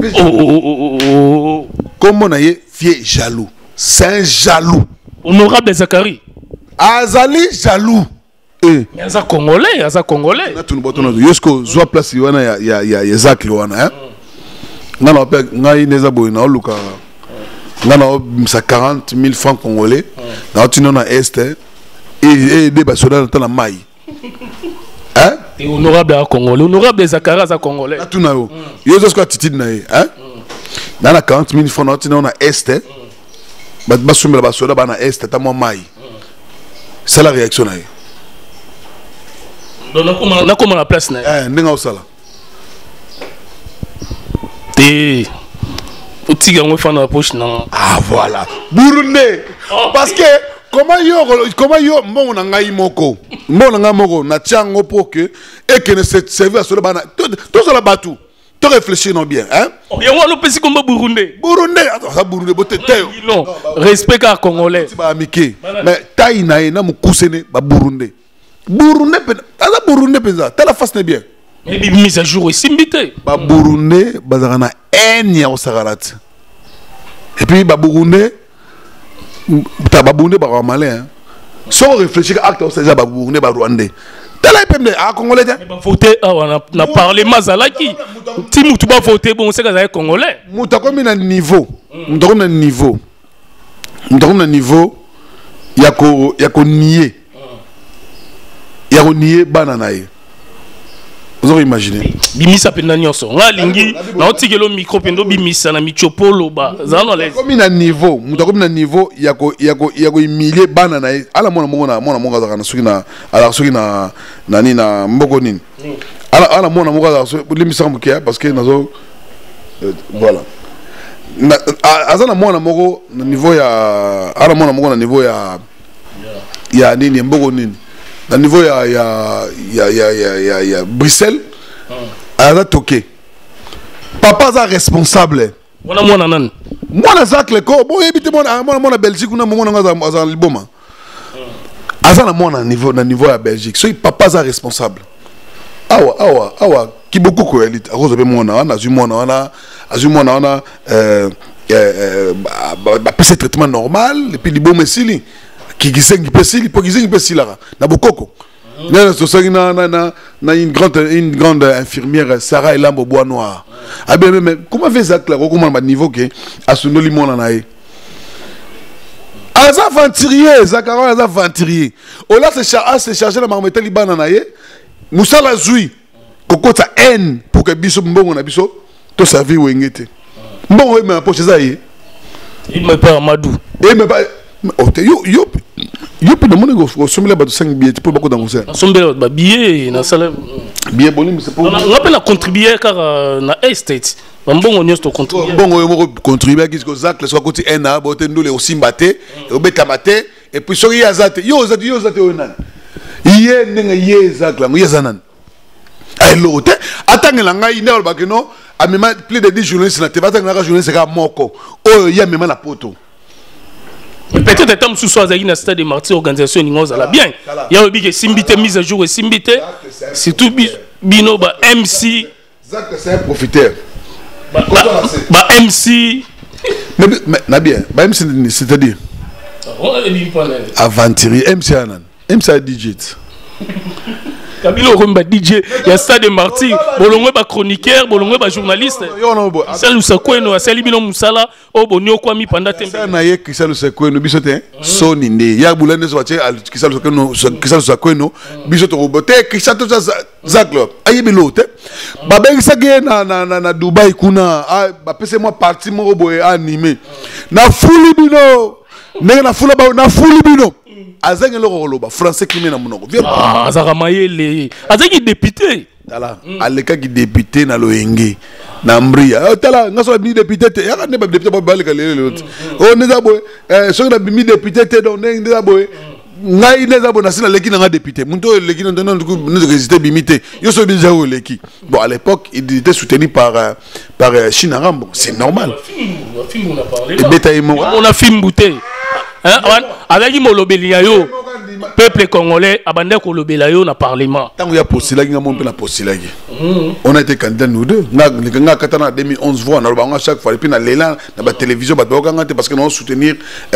Comme on a vieux jaloux. C'est un jaloux. Honorable Zakari. Azali jaloux. Eh. Mais ça congolais, ça congolais. Na tunu botono yosko zwa place wana ya ya ya ya Zakli wana hein. Ngana pe ngai neza boy na luka. Ngana msa quarante mille francs congolais. Na tunu na est et et des basoda na mai. Hein? Et honorable à congolais, honorable Zakara za congolais. Na tunu yo. Yo zosko titid na ye, hein? Na quarante mille francs na tunu na est. Bah bah sur la basoda bah na est t'as moi mai. C'est la réaction là. Donc na comment na comment la place là. Eh n'enga osala. Té. Petit gars on fait dans la poche non. Ah voilà. Burundi. Parce que comment yo comment yo mon na ngai moko. Mon na ngai moko na tiango pour que et que ne se servir à cela bah na tout ça la batou. Tu réfléchis non bien, hein? Il y a un pays comme Burundi. Burundi, ça Burundi, beauté. Non, respect à Congolais. Mais taille na na mu kusene ba Burundi. Burundi, ta la Burundi pesa, ta la face n'est bien. Mais bi mise à jour ici mbité. Ba Burundi, bazana enya osagarat. Et puis ba Burundi, ta ba Burundi ba malin, hein. Sans réfléchir acte ça ba Burundi ba Rwandais. Ah, Congolais. Voter, on a parlé Mazalaki. Si nous pas voter, bon, c'est que c'est Congolais. Nous avons comme un niveau. Nous avons un niveau. Nous avons un niveau. Il y a qu'on nier. Il y a qu'on nier bananaï. Vous avez imaginé? Bimisa pendanyoso. On a lingi. On a tiré le micro pendo bimisa na michopolo ba. Zano les. Comme un niveau. Nous avons un niveau. Il y a qu'on il y a qu'on il y a qu'on millier bananaï. À la mona mona mona mona zaka suki na ala suki na na ni na mbokonin. À la à la mona mona zaka limisa mbukia parce que nazo voilà. Azana mona moko na niveau ya à la mona mona na niveau ya ya nini mbokonin. Na niveau ya ya ya ya ya ya ya Bruxelles a toqué papa est responsable mwana mwana nan mwana zakle ko bo ebite mwana mwana mwana Belgique na mwana ngaza za liboma aza na mwana niveau na niveau ya Belgique so papa est responsable awa awa awa ki beaucoup ko elite a cause be mwana wana azu mwana wana azu mwana wana euh euh ba pese traitement normal et puis liboma sili qui gisengi pesili pour gisengi pesila na bokoko na so na na na une grande une grande infirmière Sarah Elambo Bois Noir ah bien mais comment fait ça là comment ba niveau que asuno limona na e aza venturier Zakara aza venturier o là c'est chargé c'est chargé la marmite libana na e musala zui kokota haine pour que biso mbongo na biso to servir wengete mbongo me poche za e il me perd Amadou et me pas oh yo yo yo pe demande go sommer ba cinq billets pour beaucoup dans ça sommer ba billet na sala billet bolim c'est pour on appelle la contribuer car na estate ba mbongo nyos to contribuer bongo yo contribuer qu'est-ce que ça que soit côté un a bote ndole aussi mbaté et obeta maté et puis so ya zate yo zate yo zate onan iye nenga ye zakla ngo yezanan ay lote atangela ngai ndalo bakeno amema plus de dix journalistes na te batanga ka journaliste ka moko o ya mema na poto. Peut-être que tu as dit que stade de martyrs organisation est bien. Il y a eu Simbité mise à jour et Simbité. C'est tout Bino M C. C'est un profiteur. Bah M C. Mais mais bien, bah M C c'est-à-dire. Aventurier M C Anan. M C D J. Kabilo Rumba D J, il y a ça de Marty, bolongwe ba chroniqueur, bolongwe ba journaliste. Ça nous ça quoi nous, ça libino musala, oh bonio kwa mi panda tembe. Ça na ye qui ça nous c'est quoi nous bisote, so ninde. Ya bulane so bache qui ça nous nous qui ça nous quoi nous, bisote robote, qui ça tout ça zaklo. Ayi bilote. Ba ben ça na na na na Dubai kuna, ba pese moi parti mo boy animé. Na fuli bino. Na fula ba na fuli bino. Azeng le roloba français qui na monoko. Ah, azaka mayele. Azeki député. Tala, aleka ki député na loenge. Na mbria. Tala, ngaso bi député te. Ya ne ba député ba baleka le le. Oh neza boy. Eh so na bi député te donc neza boy. Ngai neza boy na sina leki na député. Munto leki na na ne résister bimité. Yo so bi jawo leki. Bon à l'époque, il était soutenu par par Chinaram. C'est normal. On a parlé. On a film bouté. Hein, avec Molobélia yo, peuple congolais, abandonné Kolobélia yo na parlement. Tant qu'il y a postulé, il y a mon père postulé. On a été candidats nous deux. On a gagné en deux mille onze voix. On a gagné chaque fois. Et puis on a l'élan, dans la télévision, parce que nous allons soutenir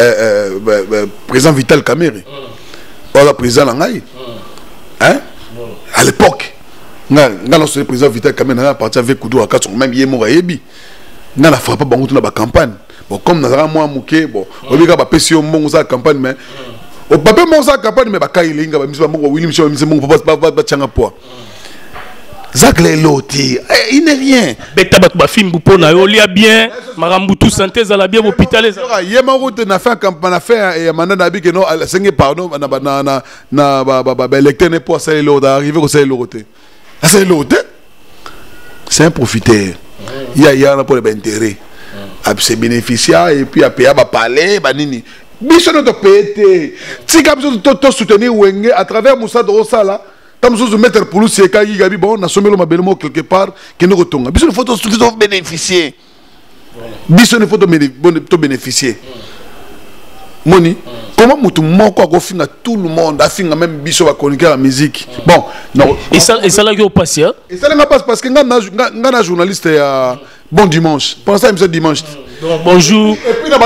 le président Vital Kamerhe. Pas le président Langaï. Hein? À l'époque, on a lancé le président Vital Kamerhe. On a parti avec Koudou à quatre, même Yemo Rayebi. On a frappé dans la campagne. Bon, comme nous avons moins mouqué, bon, on va pas passer au monde de la campagne, mais au papier, mon sa campagne, mais pas il y a mis mon William Michel, mis mon papa, pas pas tiens à poids. Zach les lotis, il n'est rien. Beta bat ba film pour na yo lia bien, marambutu santé za la bien hôpital. Il y a ma route na fait campagne na fait et mandat d'abi que non, cinq pardon, na na na na ba ba ba électeur n'est pas ça l'eau d'arriver au ça l'eau. Ça l'eau. C'est un profiteur. Il y a il y a pour les intérêts. C'est bénéficiaire et puis à payer à parler banini biso notre pété si comme ça soutenir Wenge à travers Moussa Dorosala comme ça mettre pour lui c'est quand il gabi bon na sommet le mabelmo quelque part qui nous retombe biso faut tous bénéficier biso ne faut to bénéficier moni comment mutu moko a finga tout le monde a finga même biso va chroniquer la musique bon non et ça et ça là yo passe et ça là passe parce que ngana ngana journaliste ya bon dimanche. Pendant ça, il dimanche. Donc, bonjour. Et puis,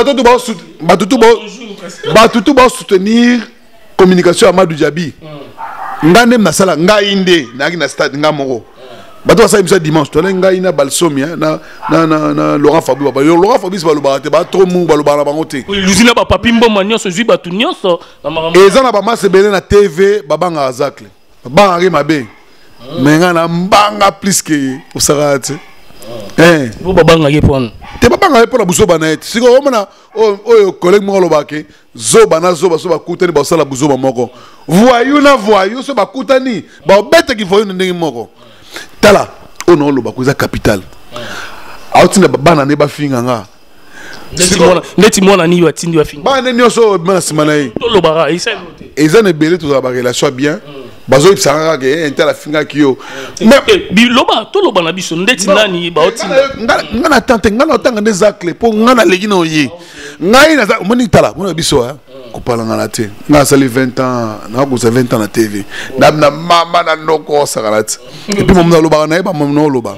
Batutu va soutenir communication à Madou Djabi. Ngane na sala ngainde na na stade ngamoro. Bato ça il dimanche. To nga ina balsomi na na na Laurent Fabius ba Laurent Fabius ba lo barate ba trop mou ba lo ba bangote. L'usine ba papi mboma nyonso zui batu nyonso. Et ça na ba masse belé na T V babanga azakle. Ba ngari mabe. Mais ngana mbanga plus que usarate. Eh, vous babanga yepon. Te babanga yepon na buso banaet. Siko omana o collègue mo lobake, zo bana zo baso bakutani ba sala buzo ba moko. Voyou na voyou so bakutani, ba bete ki voyou ndenge moko. Tala, ono lo bakuza capital. Autina bana ne ba finga nga. Neti mona ni watindi wa finga. Ba ne nyoso bana simana yi. To lo bara, isa note. Ezane belé to ba relation bien. Bazo ipsanga ke enter la finga kiyo. Mais bi loba to loba na biso ndeti nani ba oti. Ngana tante ngana otanga des acles pour ngana legi no yi. Ngai na moni tala mona biso ha. Ko pala ngana te. Nga sali vingt ans, na ko sa vingt ans na T V. Na na mama na noko sagalati. Et puis mona loba na ba mona loba.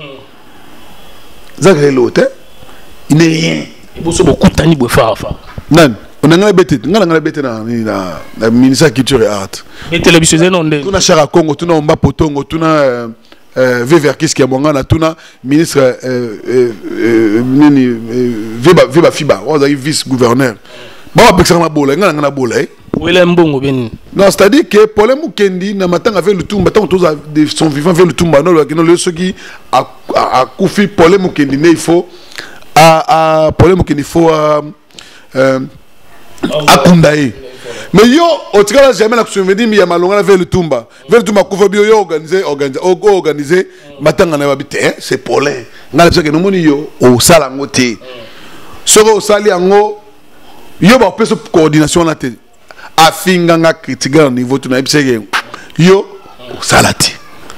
Zakle lote. Il n'est rien. Et boso beaucoup tani bo fa fa. Nan on a ngala bete ngala ngala bete na na na ministère de culture et art et télévision non de tuna chara Congo tuna omba potongo tuna euh Vever Kiski ya mongana tuna ministre euh nini Veba Veba Fiba on a vice gouverneur bon apexana na bola ngala ngala bola eh wele mbongo ben non c'est-à-dire que problème Kendi na matanga avec le Tumba tant tous son vivant avec le Tumba non le ce qui a a koufi problème Kendi il faut à à problème Kendi il faut euh Akundaye. Mais yo, au tigala jamais la souvenir mi ya malonga vers le Tumba. Vers le Tumba kufa bio yo organiser organiser organiser matanga na babite c'est polin. Ngala parce que no moni yo au sala ngote. Soko sali ango yo ba peso coordination na te. Afinga nga critiquer niveau tuna ibsege yo salati.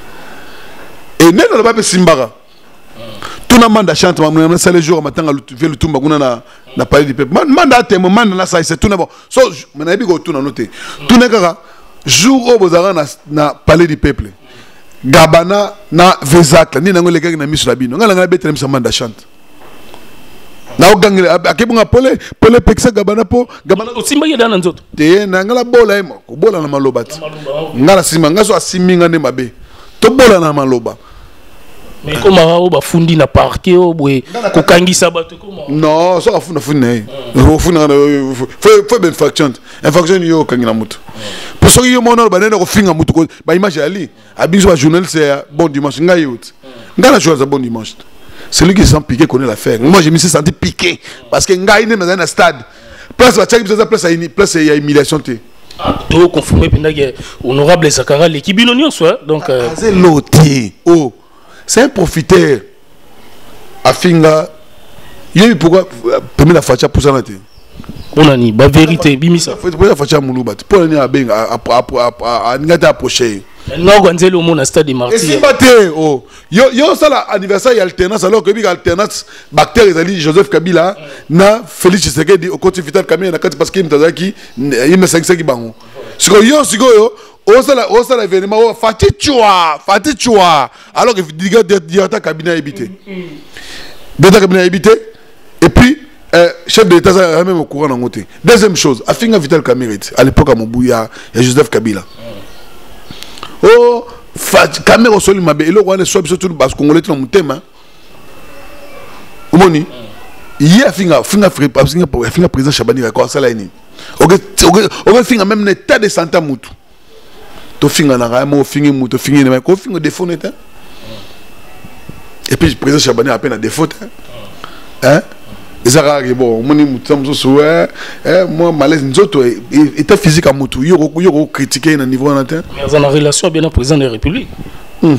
Et neno ba pe simbara. Tuna manda chante ma ça les jours matanga vers le Tumba kuna na na parler du peuple manda te moment na ça c'est tout bon so mena bi go tout na noter tout na kaka jour au bozara na na parler du peuple gabana na vezacle ni nango le gars na miso la bino ngala ngala betre msa manda chante na ogangile akebunga pole pole pekisa gabana po gabana osimba yeda na nzoto te na ngala bola emo ko bola na maloba ti ngala sima ngaso asiminga ne mabe to bola na maloba mais comme on ba fundi na parquet o boy ko kangisa bato comme non so afuna funa o funa faut faut ben infraction infraction yo kangina mutu pour so yo mona ba nene ko finga mutu ko ba image ali abiso ba journal c'est bon dimanche ngayot ngala chose bon dimanche. Celui qui se sent piqué connaît l'affaire. Moi, je me suis senti piqué. Parce que Ngaïne est dans un stade. Place la tchèque, place il y a humiliation. Ah, tu confirmé que honorable Zakara, l'équipe binonion soit. Donc, c'est l'autre. Oh, c'est un profiteur. Afinga, il y a eu pourquoi permis la facha pour ça. On a dit, la vérité, bimisa. Pour la facha mouloubat. Pour la nier à ngata approcher. Non, Gonzalo le monde à stade de Martyrs. Oh, yo yo ça l'anniversaire il y a alternance alors que il alternance bactéries ali Joseph Kabila na Félix Tshisekedi au côté vital Kamé na kati parce que mtazaki il me cinq cinq bango. Siko yo siko yo o ça la o ça l'événement o fati chua fati chua alors que diga directeur cabinet habité. Directeur cabinet habité et puis euh, chef de l'état ça même au courant dans côté. Deuxième chose, Afinga Vital Kamé à l'époque à Mobuya et Joseph Kabila. Oh, caméra sur l'image et le roi ne soit pas tout parce qu'on est dans mon thème. Omoni, il y a finga finga finga finga président Chabani va quoi ça là ni. Ok ok finga même l'état de Santa Mutu. To finga na ramo finga mutu finga ne ko finga défaut net. Et puis le président Chabani a peine à défaut. Hein? Ça arrive bon, mon mutu ça eh moi malaise nzoto état physique à mutu yo yo critiquer na niveau natin. Mais dans la relation bien le président de la République. Hmm.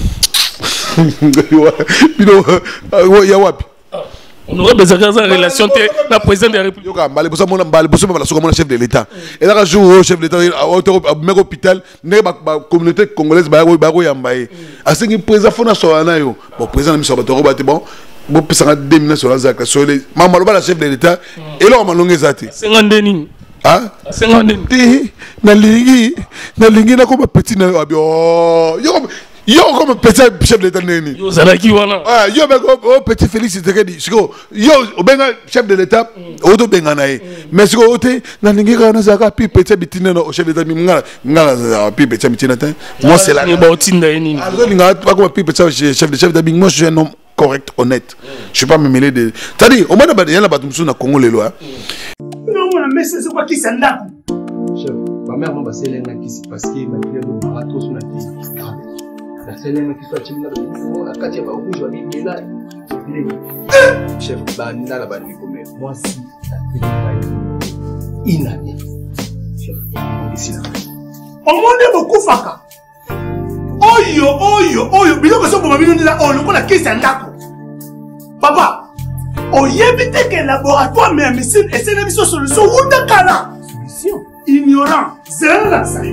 Bino ya wapi? On aurait besoin de relation avec la président de la République. Yoka mbali bosa mona mbali bosa mbala soko mona chef de l'état. Et là jour chef de l'état au même hôpital ne ba communauté congolaise ba ba ko yambaye. Asengi président fona so na yo. Bon président mi so ba to ba bon. Bon ça a deux minutes sur la zaka sur les maman le chef de l'état et là on m'a longué zati cinquante nini ah cinquante nini na lingi na lingi na comme petit na oh yo yo comme petit chef de l'état nini yo zalaki wana ah yo ben oh petit Félix Tshisekedi siko yo obenga chef de l'état oto benga nae mais siko ote na lingi kana zaka pi petit bitina no chef de l'état ngala ngala pi petit bitina ta moi c'est là ni ba otinda nini alors linga pas comme pi petit chef de chef de moi je suis un homme correct, honnête. Mm. Je ne suis pas me mêler de. C'est-à-dire, au moins, il y a un Congo les lois. Non, mais c'est quoi qui s'en a? Chef, ma mère m'a passé l'un qui s'est passé, ma fille a marathon sur la tête. La seule qui soit timide, la quatrième fois où je vais aller là. Chef, banana la banane comme moi si ça fait une année. Chef, ici là. Au monde est beaucoup faka. Oyo, oyo, oyo, biloko so boma bino ndila oyo kola kisi ndako. Papa, oyebite que laboratoire mais médecine et c'est une solution ou de kala. Solution ignorant, c'est la ça.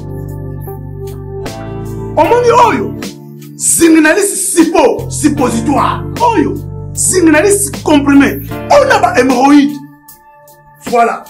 Omoni oyo, signaliste sipo, suppositoire. Oyo, signaliste comprimé. On a pas hémorroïde. Voilà.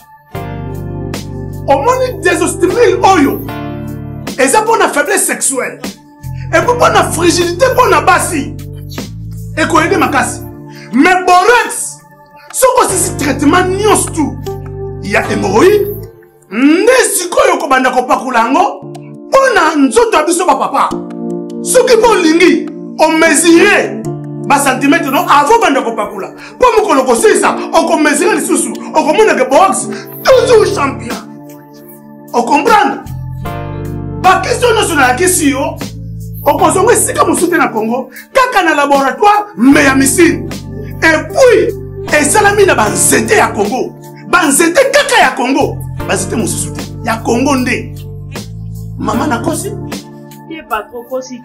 Omoni désostimule oyo. Et ça pour la faiblesse sexuelle. Et pour la fragilité pour la bassi. Et qu'on aide ma casse. Mais borex, ce que c'est traitement nios tout. Il y a hémorroïde. Nesiko yoko banda ko pakulango. On a nzoto abiso ba papa. Ce qui pour lingi, on mesurait ba centimètre non avant banda ko pakula. Pour me koloko c'est ça, on ko mesurer les sous-sous. On commande que box toujours champion. On comprend? La question nationale, la question, on consomme ici comme soutien à Congo, kaka na laboratoire, mais à missile. Et puis, et ça la mine banzete à Congo. Banzete kaka à Congo. Banzete mon soutien. Ya Congo ndé. Maman n'a kosi? Il n'est pas trop kosi.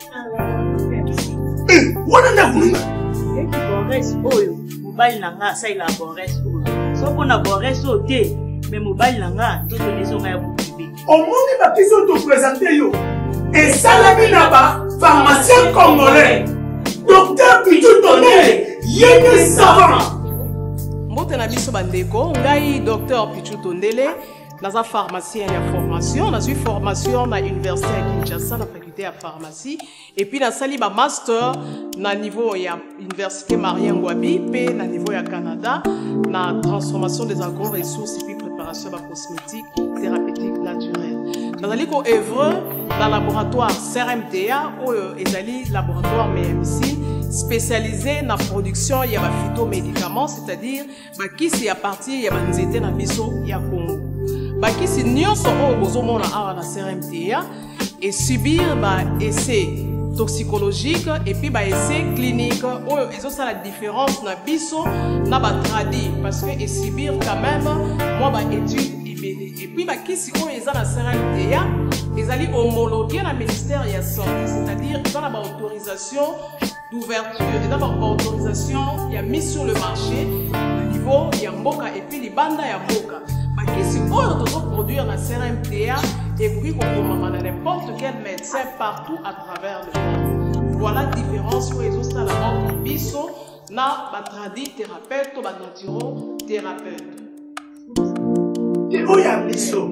Eh, wana na kununga. Et qui borès oyo, mobile nanga, ça il a borès oyo. Sauf qu'on a borès au thé, mais mobile nanga, tout le maison a au monde va qui sont te présenter yo. Et ça la binaba, pharmacien congolais, docteur Pichou Tondele, yéné savant. Mbote na biso bandeko, ngai docteur Pichou Tondele, naza pharmacien ya formation, naza formation na université à Kinshasa na faculté faculté à pharmacie. Et puis, dans sali ba master, na niveau ya Université Marien Ngouabi, puis na niveau ya Canada, na transformation des agro-ressources et puis préparation de cosmétiques, thérapeutiques naturelles. Dans le œuvre dans le laboratoire C R M T A, ou le laboratoire M M C, spécialisé dans la production de phytomédicaments, c'est-à-dire qui c'est à partir de nzete na biso ya Congo. Qui c'est nyonso o bozomona awa na C R M T A et subir ba essai toxicologique et puis ba essai clinique ou ils ont ça la différence na biso na ba tradi parce que et subir quand même moi ba étude et puis bah qui si on est dans la C R M T A ils allaient homologuer le ministère de la santé, c'est-à-dire ils ont la autorisation d'ouverture, ils ont la autorisation il y a mis sur le marché au niveau il y a mboka et puis les bandes il y a mboka bah qui si on doit produire la C R M T A et puis qu'on peut n'importe quel médecin partout à travers le monde. Voilà la différence où ils ont ça la banque biso na ba tradi thérapeute ou ba naturo thérapeute. Oh, il y a un biseau.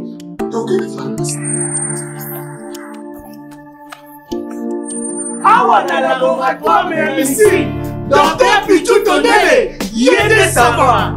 Awa na laboratoire M M C, docteur Pichou Tondele, Yéné Savant.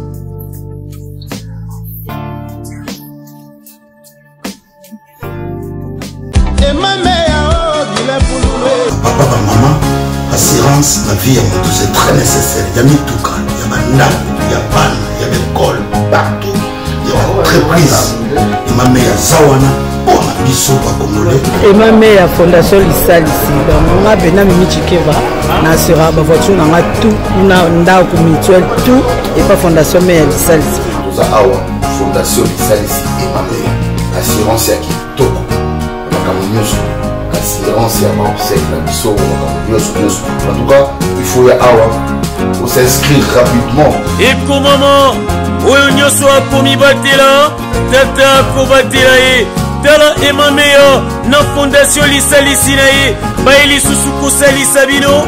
Papa, maman, assurance, la vie, c'est très nécessaire. Il y a mis tout cas, il y a Banda, il y a Ban, il y a l'école, partout. Entreprise et ma mère Zawana pour la biso pas congolais et ma mère fondation Lisalisi ba bena mimi chikeva na sera ba voiture na tout na nda ko mutuel tout et pas fondation mère Lisalisi nous a awa fondation Lisalisi et ma mère assurance ya kitoko na kamunyoso assurance ya marseille na biso na kamunyoso en tout cas il faut ya awa pour s'inscrire rapidement et pour maman oyo nyonso akomi batela tata akobatela ye tala emame yo na fondation Lisalisi na ye baye lisusu kosalisa bino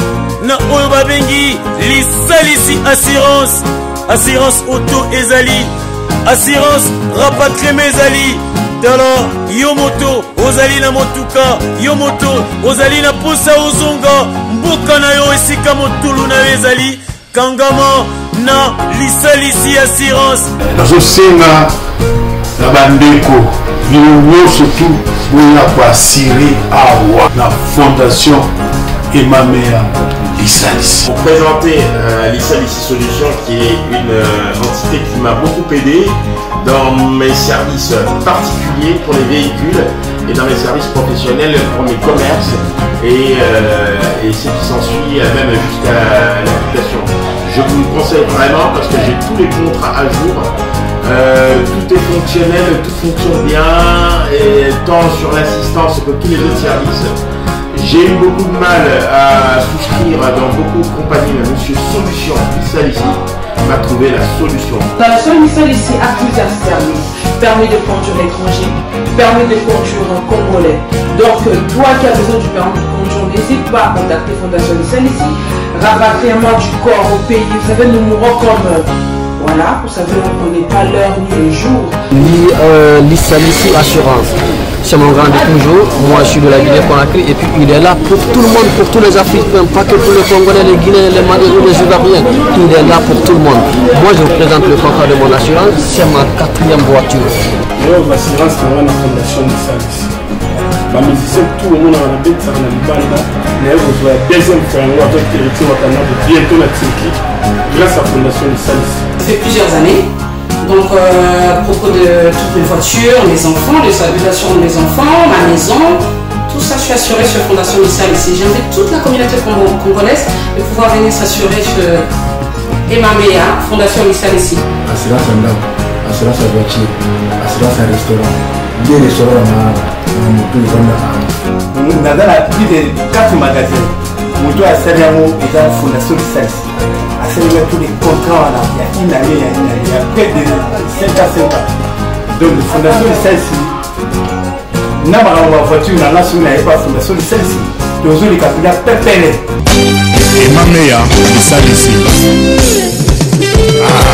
na oyo babengi Lisalisi assurance assurance auto ezali assurance rapatriement ezali tala yo moto ozali na motuka yo moto ozali na posa ozonga mboka na yo esika motulu na yo ezali kangama na Lisalisi assurance nazosenga na bandeko bino nyonso tu boya koassire awa na fondation Emamea Lisalisi. Pour présenter euh, Lisalisi Solutions, qui est une euh, entité qui m'a beaucoup aidé dans mes services particuliers pour les véhicules et dans mes services professionnels pour mes commerces et, euh, et ce qui s'ensuit euh, même jusqu'à l'application. Je vous le conseille vraiment parce que j'ai tous les contrats à jour, euh, tout est fonctionnel, tout fonctionne bien, et tant sur l'assistance que tous les autres services. J'ai eu beaucoup de mal à souscrire dans beaucoup de compagnies, mais Monsieur Solution Lisalisi m'a trouvé la solution. La solution Lisalisi a plusieurs services, permis de conduire l'étranger, permis de conduire un Congolais. Donc toi qui as besoin du permis de conduire, n'hésite pas à contacter Fondation Lisalisi. Rapatriement du corps au pays, vous savez, nous mourons comme... Voilà, vous savez, on ne connaît pas l'heure ni le jour. Lisalisi Assurance. C'est mon grand de toujours. Moi, je suis de la Guinée-Conakry et puis il est là pour tout le monde, pour tous les Africains, pas que pour les Congolais, les Guinéens, les Maliens ou les Ivoiriens. Il est là pour tout le monde. Moi, je vous présente le contrat de mon assurance. C'est ma quatrième voiture. Moi, l'assurance, c'est la fondation Lisalisi. Ma musicien, tout le monde a la bête, ça va la mais vous voyez la deuxième fois, on va faire territoire au Canada, bientôt la Turquie, grâce à la fondation Lisalisi. Ça fait plusieurs années. Donc, euh, à propos de toutes mes voitures, mes enfants, les habitations de mes enfants, ma maison, tout ça, je suis assurée sur Fondation Lisalisi. J'invite toute la communauté congolaise de pouvoir venir s'assurer chez Emamea, Fondation Lisalisi. Assurance en dame, assurance en voiture, assurance en restaurant, bien les soirs en moto, ils dans la plus de quatre magasins, moto à Sériamo et dans la Fondation Lisalisi. À Sériamo, tous les contrats, il y a une année, il y a une année, il y a près de cinq à sept ans. Donc, la Fondation Lisalisi, n'a pas ma voiture, n'a pas la Fondation Lisalisi. Donc, les capitales pépélés. Et ma meilleure, Lisalisi.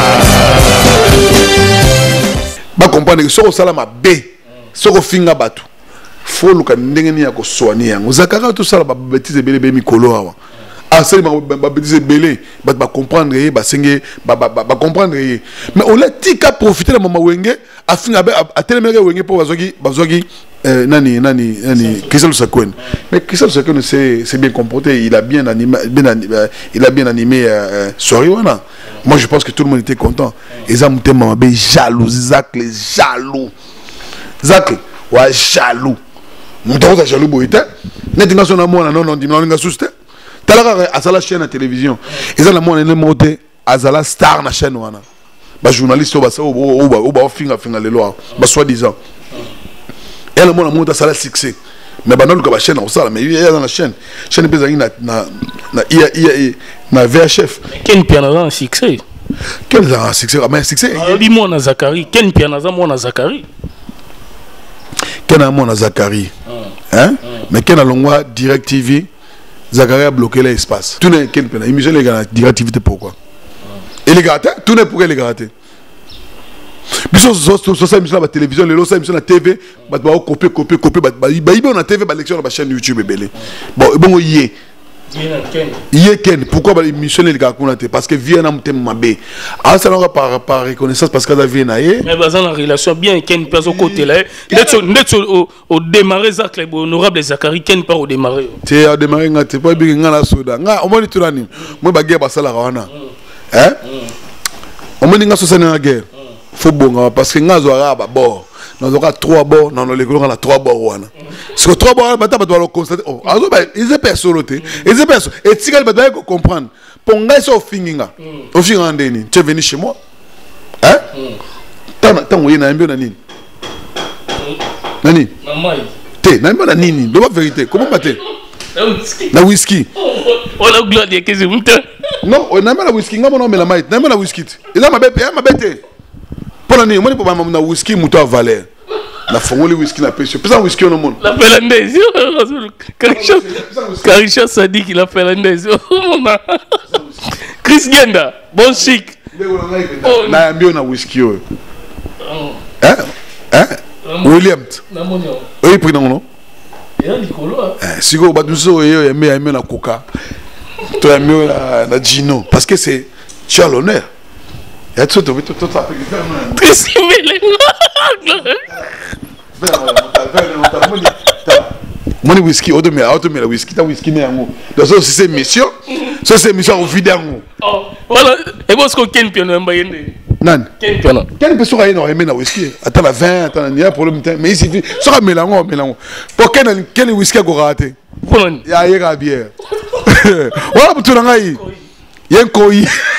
Ba comprendre que ce que ça la ma B, ce que finga batu. faut luka ndenge ni ya ko soigner yango zakara tout ça ba bêtise belé be mikolo awa ah c'est ba bêtise belé ba ba comprendre ba senge ba ba ba comprendre mais on l'a tika profiter de mama wenge afin abe a telemere wenge pour bazoki bazoki nani nani nani Christelle Sakwen mais Christelle Sakwen c'est c'est bien comporté, il a bien animé bien animé, il a bien animé euh, soirée wana. Moi je pense que tout le monde était content et ça m'était maman be jaloux Zach les jaloux Zach ouais jaloux muto za jaloux boité net nga sona mona non non dimna nga souste talaka azala chaîne à télévision et ça la mona ne monté azala star na chaîne wana ba journaliste ba ça o ba o ba finga finga le loi ba soi-disant et le monde monte à ça succès mais bah non le chaîne on ça mais il y a dans la chaîne chaîne peut na na na il y a na V H F quel piano dans succès quel dans succès mais succès lui mon na Zakari quel piano dans mon na Zakari quel na mon na Zakari hein mais quel na longwa Direct T V Zakari a bloqué l'espace tout n'est quel piano émission les gars Direct T V pourquoi et les gars tout n'est pour les gars biso so ça émission la télévision les ça émission la T V ba ba copier copier copier ba ba ibe na T V ba lecture na chaîne YouTube belé bon bon yé yé ken pourquoi ba émission les gars connaté parce que vient na mtem mabe ah ça n'aura par par reconnaissance parce que ça vient na yé mais bazan la relation bien ken place au côté là net net au au démarrer Zach les honorable Zakari ken par au démarrer tu au démarrer ngate pas bi ngala soda nga o moni turani moi ba guerre ba sala wana hein o moni nga so sana na guerre faut bon parce que ngazo araba bon nous aura trois bords dans le l'école on a trois bords wana parce que trois bords bata ba doit constater oh azo ba ils est persoloté ils est perso et tigal ba doit comprendre pour ngai so finginga au finga ndeni tu es venu chez moi hein tant tant oui na mbio na nini nani na mai te na mbio na nini de la vérité comment bater na whisky on a gloire de que c'est non on a mal la whisky ngamo na mela mai na mela whisky il a ma bête ma bête pour la nuit, moi, je peux whisky, mouton à valeur. La fongoli whisky, la pêche. Plus un whisky au monde. La Finlandaise. Karisha Sadi qui la Finlandaise. Chris Genda, bon chic. Na mbio na whisky. Hein? Hein? William. Oui, pris non non. Il y a Nicolo. Eh, si go baduso yo yeme yeme na coca. To yeme na Gino parce que c'est tu as l'honneur. Il y a tout tout tout tout ça. Très Moni whisky, auto mais auto mais la whisky, ta whisky mais en haut. Donc ça c'est mission, ça c'est mission au vide en haut. Oh, voilà. Et moi ce qu'on ken piano mbayende. Nan. Ken piano. Quelle personne a énormément na whisky. Attends la vingt, attends il y a problème mais il suffit. Ça va mélanger, mélanger. Pour quel quel whisky a raté? Pour il y a hier bière. Voilà pour tout ngai. Il y a un koi.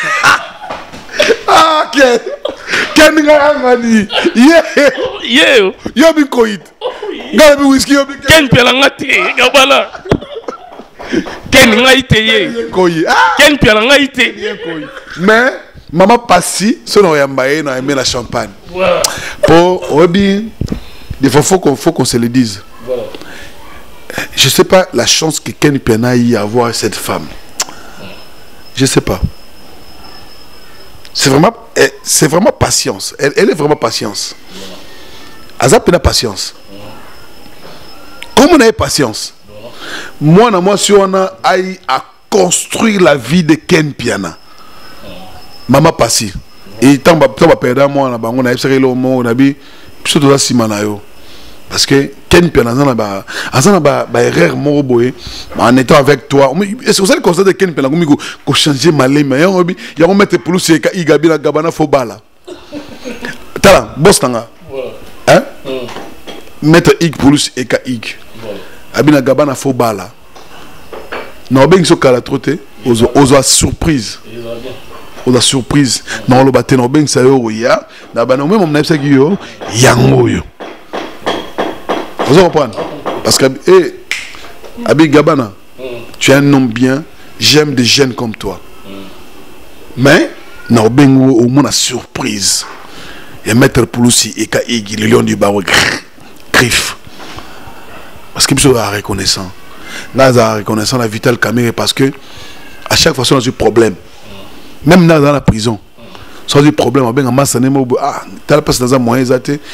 Ah, Ken. Ken nga ngani. Yeah. Yeah. Yo bi koit. Nga bi whisky yo bi Ken pela ngati gabala. Ken ngaite ye. Koi. Ken pela ngaite. Mais maman passi sono yambaye na aimer la champagne. Pour obi des fois faut qu'on faut qu'on se le dise. Voilà. Je sais pas la chance que Ken Piana a eu à avoir cette femme. Je sais pas. C'est vraiment, c'est vraiment patience. Elle, elle est vraiment patience. Azap a patience. Comme on a patience, moi, moi, si on a à construire la vie de Ken Piana, maman passi. Et tant que tu as moi, on a essayé le mot, on a dit, je dois simanayo. Parce que Ken Piana, on a une erreur moroboé en étant avec toi. C'est pour ça que le constat de Ken Piana, qu'on change malé, mais il y a un mettre pour lui, il y a un gabana fobala. Tala, boss tanga. Hein? Mettre ig pour lui, et ka ig. Abina gabana fobala. Non, ben, ils sont la trotte, aux a surprise. Aux a surprise. Non, le bâté, non, ben, ça y est, ya. N'abana, même, on a ça qui yo, yango yo. Vous comprenez? Parce que, eh, Abi Gabana, mm. tu es un homme bien, j'aime des jeunes comme toi. Mm. Mais, non, ben, au moins la surprise. Et Maître Pouloussi et Kaïgi, le lion du barreau, griffe. Parce que je suis reconnaissant. Là, je suis reconnaissant la vitale caméra parce que, à chaque fois, on a des problèmes. Mm. Même dans la prison, on a des problèmes. On a des problèmes. Ah, tu as pas dans un moyen,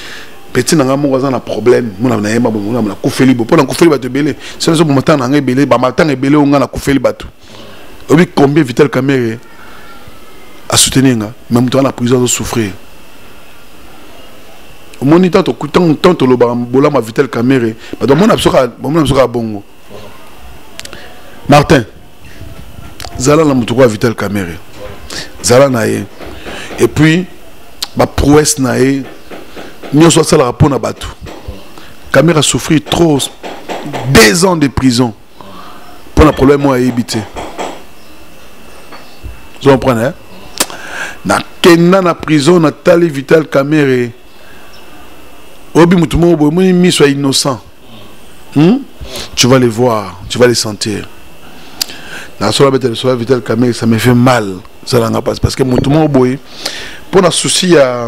petit nanga moko aza na problème mona na yema mona na kufeli bo pona kufeli bato belé c'est ça matin na ngai belé ba matin belé on na kufeli bato obi combien Vital Kamerhe a soutenir nga même toi la prison de souffrir au moins tant tant tant le bola ma Vital Kamerhe ba do mona bisoka mona bisoka bongo Martin zala na mutuko Vital Kamerhe zala na ye et puis ba prouesse na ye nous sommes à la rapport à Batou. Kamerhe a souffert trop, deux ans de prison pour un problème à éviter. Vous comprenez? Hein? Na Kenya na prison na tali Vital Kamerhe. Obi mutumo bo moni mi soit innocent. Hmm? Tu vas les voir, tu vas les sentir. Na sola bête sola Vital Kamerhe ça me fait mal. Ça l'a pas parce que mutumo boy pour un souci à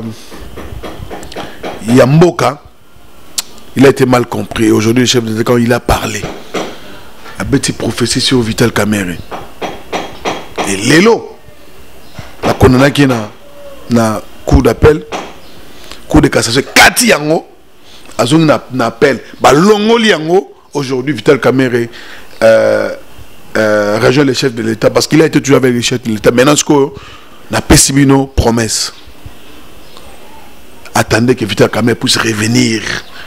Yamboka, il a été mal compris. Aujourd'hui, le chef de l'État, quand il a parlé, a petit prophétie sur Vital Kamerhe. Et Lelo, la condamnée qui est na cour d'appel, cour de cassation, Kati Yango, a zone d'appel, Balongo Liango, aujourd'hui, Vital Kamerhe euh, euh, rejoint le chef de l'État parce qu'il a été toujours avec le chef de l'État. Maintenant, ce qu'on a Pessibino promesse. Attendez que Vital Kamerhe puisse revenir.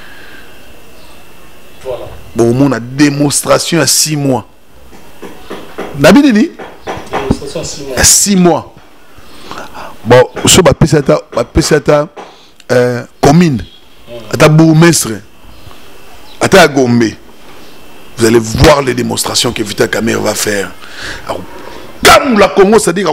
Voilà. Bon, on a démonstration à six mois. Nabidini? Démonstration à six mois. À six mois. Bon, ce que je vais commune, à ta bourgmestre, à ta Gombe, vous allez voir les démonstrations que Vital Kamerhe va faire. Comme la Congo, c'est-à-dire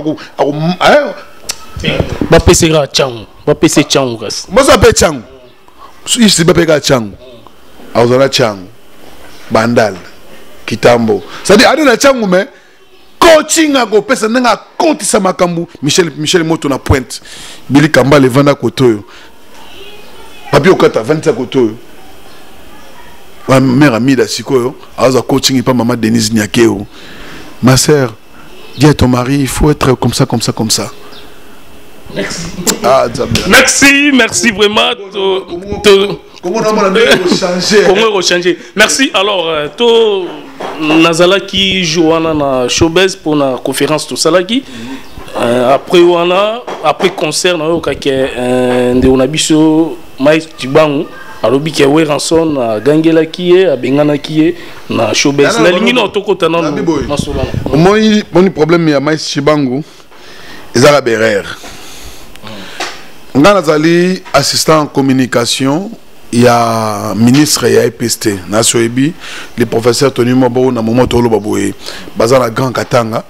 ba pesera changu ba pese changu gas mo sa pe changu isi ba pe ga changu awzana changu bandal kitambo c'est-à-dire adina changu mais coaching a go pesa nga konti sa makambu Michel Michel Moto na pointe Billy Kamba le vanda koto papi okata vingt-cinq koto ma mère amie da sikoyo awza coaching pas maman Denise Nyakeo ma sœur dis à ton mari il faut être comme ça comme ça comme ça. Merci. Ah, merci, merci vraiment. Comment on a changé? Comment changer? Merci. Alors, to Nazala qui joue na showbiz pour la conférence tout ça là qui après wana après concert na okake de on abiso Mike Chibangu alobi ke Weranson na gangela kié abengana kié na showbiz na lingi na tokota na na solana. Moi mon problème ya Mike Chibangu ezala berère. Ngana zali assistant en communication, il y a ministre et I P S T na soebi le professeur Tony Mabo na moment tolo baboye bazala grand Katanga.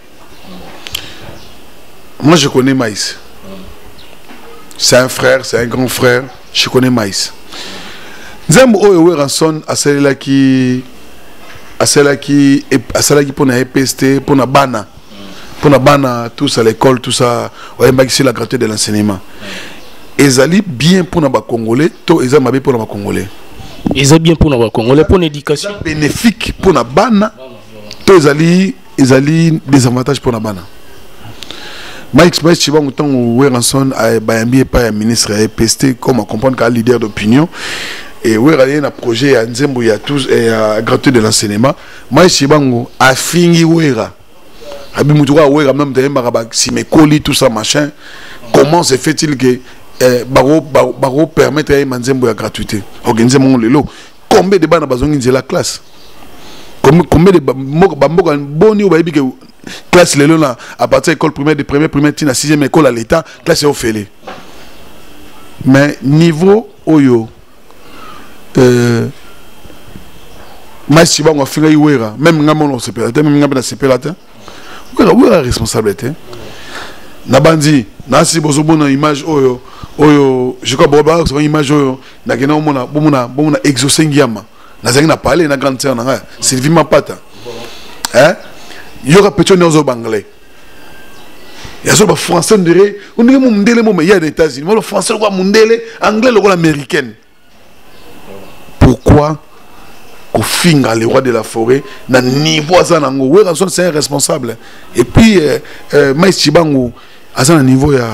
Moi je connais Maïs. C'est un frère, c'est un grand frère, je connais Maïs. Nzembo oyo Weranson asalela ki asalela ki asalela ki pona I P S T pona bana. Pona bana tous à l'école tout ça, on a c'est la gratuité de l'enseignement. Ezali bien pour nos Congolais, to ezali mabe pour nos Congolais. Ezali bien pour nos Congolais pour l'éducation. Bénéfique pour nos bana, to ezali ezali des avantages pour nos bana. Mike Mike Chibangu tant où Weranson a bayambi pas un ministre a P S T comme on comprend qu'un leader d'opinion et Weranson a un projet à Nzembo il y a tous et à gratuité de l'enseignement. Mike Chibangu a fini Wera. Abi Moutoura Wera même derrière Maraba si mes colis tout ça machin. Comment se fait-il que Eh, baro baro, baro permettre à Manzembo la gratuité. Organiser mon lelo. Combien de bana bazongi de la classe? Combien combien de bamboka boni ou baby que classe lelo là à partir de l'école primaire de première primaire tina sixième école à l'état classe est offert. Mais niveau oyo euh mais si bon on fait Iwera même ngamo no separateur même ngabo na separateur. Wera wera responsabilité. Nabandi nasi bozobona image oyo oyo je crois boba c'est une image oyo na kena mona bomona bomona exosengiama na zangi na parler na grande sœur na Sylvie Mapata hein yoka pecho nozo bangalais yazo ba français ndere on dit mon ndele mo mais il y a des États-Unis moi le français quoi mundele anglais le rôle américain pourquoi au finga les rois de la forêt na niveau ça nango Weranson c'est un responsable et puis euh, euh, Maïs Chibangu à un niveau ya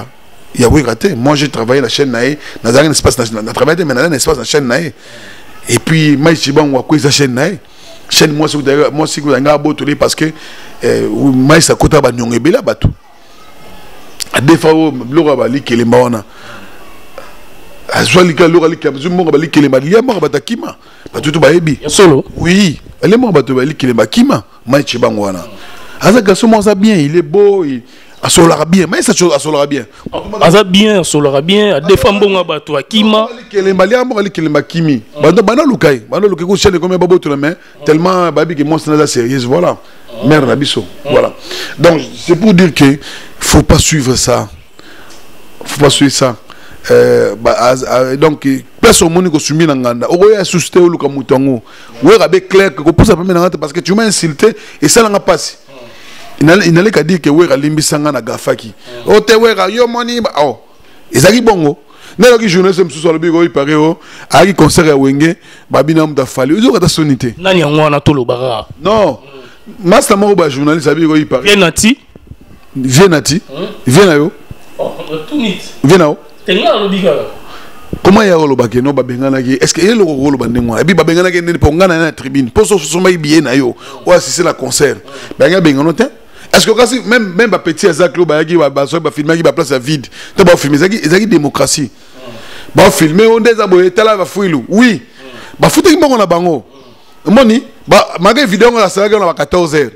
il y a raté. Moi j'ai travaillé la chaîne naé, dans un espace national, travaillé mais dans un espace la chaîne naé. Et puis moi je bon wa quoi sa chaîne naé. Chaîne moi c'est d'ailleurs moi c'est que nga botolé parce que moi ça kota ba nyonge bela batu. A des fois lora ba li kelemba wana. Azwali ka lora li kelemba zumo ba li kelemba li ya mo ba takima. Ba tutu ba ebi. Solo. Oui, elle est mo ba to ba li kelemba kima. Moi je bango wana. Aza garçon moi ça bien, il est beau, il asolera bien, mais ça asolera bien. Aza bien, asolera bien, a défendre bon abato akima. Kelemba li ambo li kelemba kimi. Bando bana lukai, bando lukai ko chele comme babo tout le main, tellement babi que moi c'est la sérieuse voilà. Mère Nabiso, voilà. Donc c'est pour dire que faut pas suivre ça. Faut pas suivre ça. Euh, bah, az, az, donc personne ne peut soumis nganda. O ya susté ou luka mutongo. Ou rabe clair que pour ça pas nganda parce que tu m'as insulté et ça n'a pas passé. Il n'allait qu'à dire que ouais limbi sanga na gafaki. O te ouais yo money oh. Ezaki bongo. N'a pas journaliste me sur le bureau il paraît oh. Aki concert à Wenge, babina mta fali. Ozo kata sonité. Nani yango na tolo bara. Non. Master mo ba journaliste abi ko il paraît. Vienati. Vienati. Viena yo. Oh, tout nit. Viena yo. Tenga lo biga. Comment ya lo ba ke no ba bengana ke est-ce que ele lo lo ba ndengwa. Ebi ba bengana ke ndeni po ngana na tribune. Pour so so mai bien na yo. Ou assister la concert. Ba nga bengano te. Est-ce que quand même même ba petit Isaac lo ba yaki ba ba so ba filmer ki ba place vide. To ba filmer zaki zaki démocratie. Ba filmer on des aboye tala ba fuilu. Oui. Ba futa ki mbongo na bango. Moni ba maga vidéo na sala na ba quatorze heures.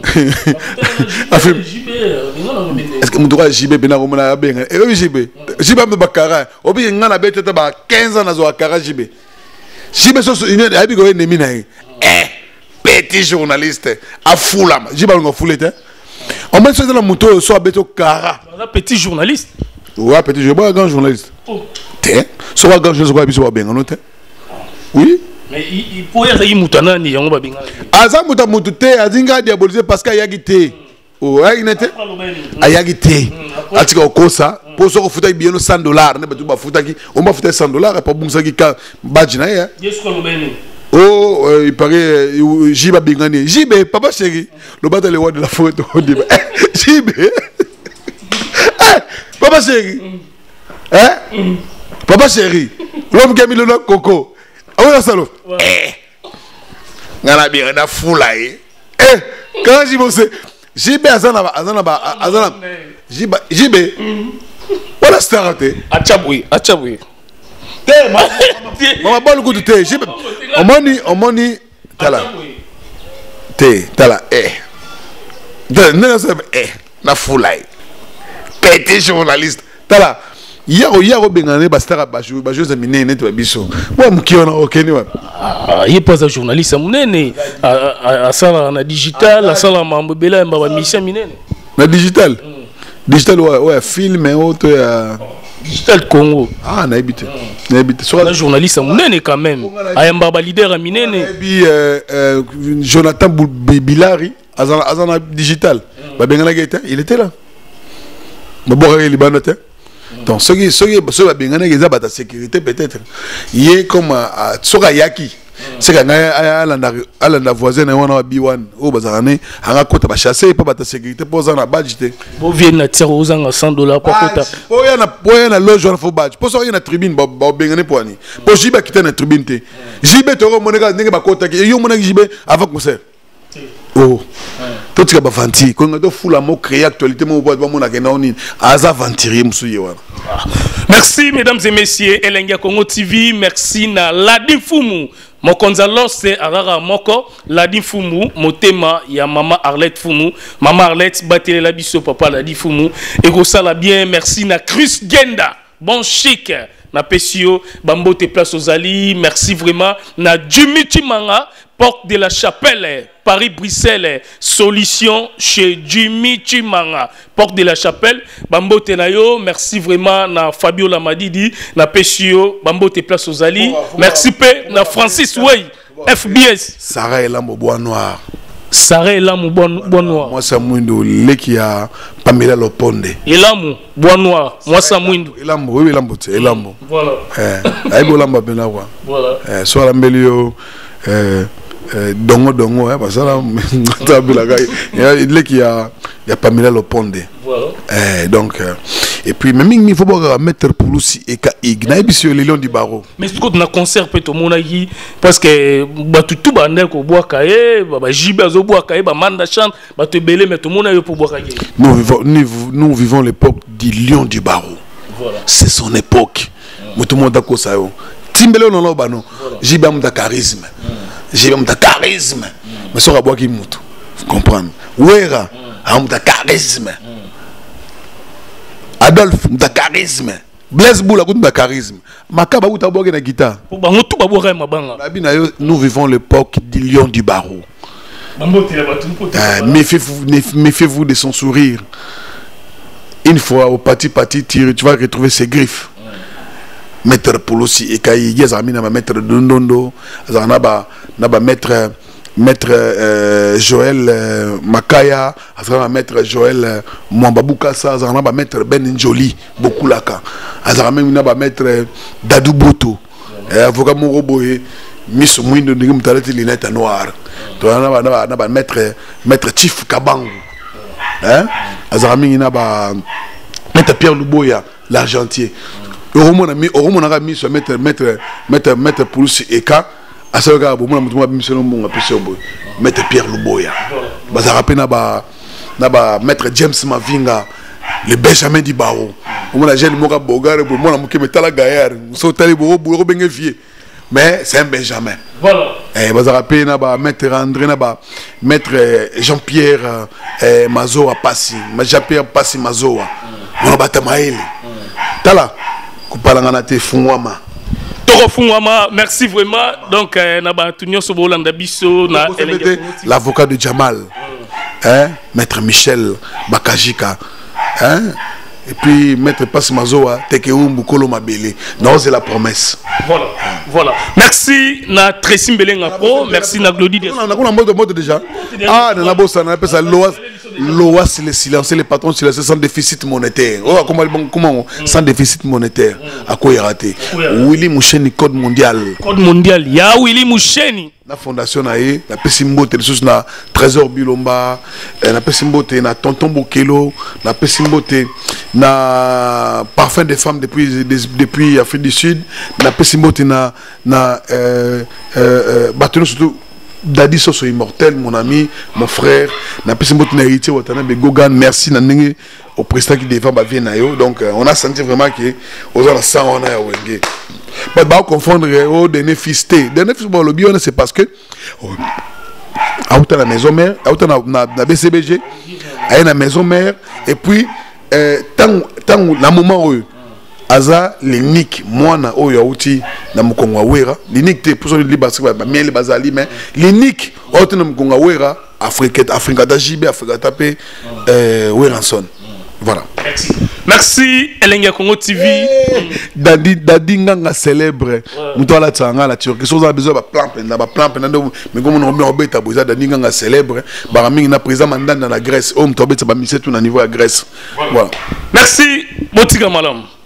Est-ce que mon droit J B bena ko mona benga e o J B J B ba bakara obi ngana bete ta ba quinze ans na zo akara J B J B so une abi go ennemi na eh petit journaliste a foula J B ngo foulete on met ça dans la moto so beto kara petit journaliste ouais petit je bois grand journaliste té so grand journaliste ko biso ba benga no té oui. Mais il faut y aller moutana ni yango babinga. Aza muta mutute azinga diaboliser parce qu'il y a gité. Oh, il n'était. Aya gité. Atika okosa, pour se refuta bien no cent dollars, ne batu ba futa ki, on ba futa cent dollars pa bungsa ki ka badge na ya. Yes ko lobeni. Oh, il paraît Jiba bingani. Jibe, papa chéri, le bata le roi de la photo. Jibe. Eh, papa chéri. Hein? Papa chéri. L'homme qui a mis le nom Coco. Ah oui, ça l'offre. Eh, ngana bien na fula eh. Eh, quand j'y bosse, j'y vais azana ba azana ba azana. J'y ba j'y vais. Voilà c'est raté. Achabui, achabui. Té, maman, maman bon le coup de thé. J'y vais. On moni, on moni. Tala. Té, tala. Eh. Non, c'est eh na fula eh. Petit journaliste. Tala. Yaro yaro bengane bastara bajou bajou zamine net babiso moi mukiona okeni wa ah il pas un journaliste munene a sala na digital a sala mambo bela mbaba mission minene na digital digital ouais ouais film et autre digital Congo ah na habité na habité soit un journaliste munene quand même a mbaba leader a minene et puis Jonathan Bilari azana azana digital ba bengana geta il était là ba boré libanote. Donc, ce qui ce qui ce qui a bien gagné, c'est la sécurité peut-être. Il est comme à Tsogayaki. C'est quand à la voisine on a biwan au bazarane, on a côté chasser pas la sécurité pour ça na badge. Pour venir tirer aux ans cent dollars par côté. Pour y a pour y a loge on faut badge. Pour ça il y a tribune ba bien gagné pour ani. Pour jibe quitter na tribune té. Jibe to monega ndenge ba côté yo monega jibe avant concert. Oh. Tout ce qui est vanti, quand on a fou la mot créer actualité, mon bois de mon agenoni, aza ventirier monsieur. Merci mesdames et messieurs, Elenga Congo T V, merci na Ladi Fumu. Mon konzalo c'est Arara Moko, Ladi Fumu, motema ya Mama Arlette Fumu, Mama Arlette batele la biso papa Ladi Fumu. Et go ça la bien, merci na Chris Genda, bon chic. Na Pesio, Bambote Place aux Ali, merci vraiment. Na Jimmy Chimanga, Porte de la Chapelle, Paris-Bruxelles, solution chez Jimmy Chimanga, Porte de la Chapelle, Bambote Nayo, merci vraiment. Na Fabio Lamadidi, na Pesio, Bambote Place aux Ali, merci P, na Francis Way, F B S. Sarah est là, mon bois noir. Sarah est là, mon bois noir. Moi, c'est Mouindo, l'équipe a Pamela Loponde. Et là, mon bois noir. Moi, c'est Mouindo. Et là, oui, là, c'est là. Voilà. Eh, aïe, bon, là, ben voilà. Eh, soit la melio, euh, dongo, dongo, hein, parce que là, il y a, il y a Pamela Loponde. Voilà. Eh, donc, et puis même il faut pas mettre pour aussi et ka igna et sur les lions du barreau mais ce qu'on a concert peut au monagi parce que ba tout bandé ko bois kaé ba jibe azo bois kaé ba manda chante ba te belé mais tout monde yo pour bois kaé nous vivons nous vivons l'époque du lion du barreau. Voilà. C'est son époque. Mais tout le monde a quoi ça yo. Timbele non ba non. Jibe am da charisme. Jibe am da charisme. Mais so bois qui mutu. Vous comprenez? Wera am da charisme. Adolphe da charisme. Blaise Boula da charisme. Makaba uta bois na guitare. Nous vivons l'époque du lion du barreau. Euh, méfiez-vous, méfiez-vous de son sourire. Une fois au pati pati tiré, tu vas retrouver ses griffes. Ouais. Maître Polosi et Kayi, Yazami n'a pas maître Dondondo, n'a pas maître maître euh, Joël euh, Makaya, n'a pas maître Joël euh, Mwambabukasa, n'a pas maître Ben Njoli, beaucoup laka, n'a pas maître euh, Dadou Boto, avocat Moroboé, Miss Mouindo de Mtalati Linette Noire, n'a pas maître maître Chief Kabangu. Hein? Azarami n'a pas mettre Pierre Luboya l'argentier. Euromon a mis Euromon a mis sur mettre mettre mettre mettre Poulos et K à ce gars bon moi mis sur le bon appelé mettre Pierre Luboya. Bazarape n'a pas n'a pas mettre James Mavinga le Benjamin di Bao. Au moins la jeune moka bogare pour moi la moke metala gaillard. Sauter bo bo bengue vieux. Mais c'est un Benjamin. Voilà. Et Bazarape n'a pas mettre André n'a pas mettre Jean-Pierre eh, Mazoa Passi, Jean-Pierre Passi Mazoa. On a battu Maël. Tala, Kupalangana te Fungwama. Toro Fungwama, merci vraiment. Donc, n'a pas tout sur Bolanda Bisso, na l'avocat de Jamal, hein, maître Michel Bakajika, hein. Et puis, maître Passi Mazoa, Tekeumbu Kolo Mabele. Non, c'est la promesse. Voilà, voilà. Merci, na Tracy Mbelenga Pro. Merci, na Glody. On a un mode de mode déjà. Ah, on a beau ça, on appelle ça l'O A S. L'O A S, c'est le silence, les patrons silencieux sans déficit monétaire. Oh, comment, comment sans déficit monétaire? À quoi il a raté? Willy Moucheni, Code mondial. Code mondial, il y a Willy Moucheni. La fondation na e, la Pessimbote, les choses na Trésor Bilomba, la Pessimbote na Tonton Bokelo, la Pessimbote na Parfum des femmes depuis depuis Afrique du Sud, la Pessimbote na na euh euh Bâtonneau surtout Dadi Soso immortel, mon ami, mon frère, na Pessimbote na héritier Watanabe Gogan, merci na ninge au président qui défend ba vie na yo. Donc on a senti vraiment que aux ans ça on a wenge. Mais bah confondre au dernier fisté. Dernier fisté bon le bio c'est parce que à la maison mère, à la na B C B G, à la maison mère et puis tant tant la moment où aza l'unique moi na oyo outi na mukongo wera l'unique te pour son libasi ba bien les bazali mais l'unique autre na mukongo wera Afrique Afrique d'Ajibe Afrique tapé euh Weranson. Voilà. Merci. Merci Elenga Congo T V. Dadi Dadi nganga célèbre. Muto la tsanga la Turquie. So za besoin ba plan penda ba plan penda mais comme on on beta boza Dadi nganga célèbre. Ba mingi na président mandat dans la Grèce. Oh muto beta ba mise tout na niveau à Grèce. Voilà. Merci Botika Malam.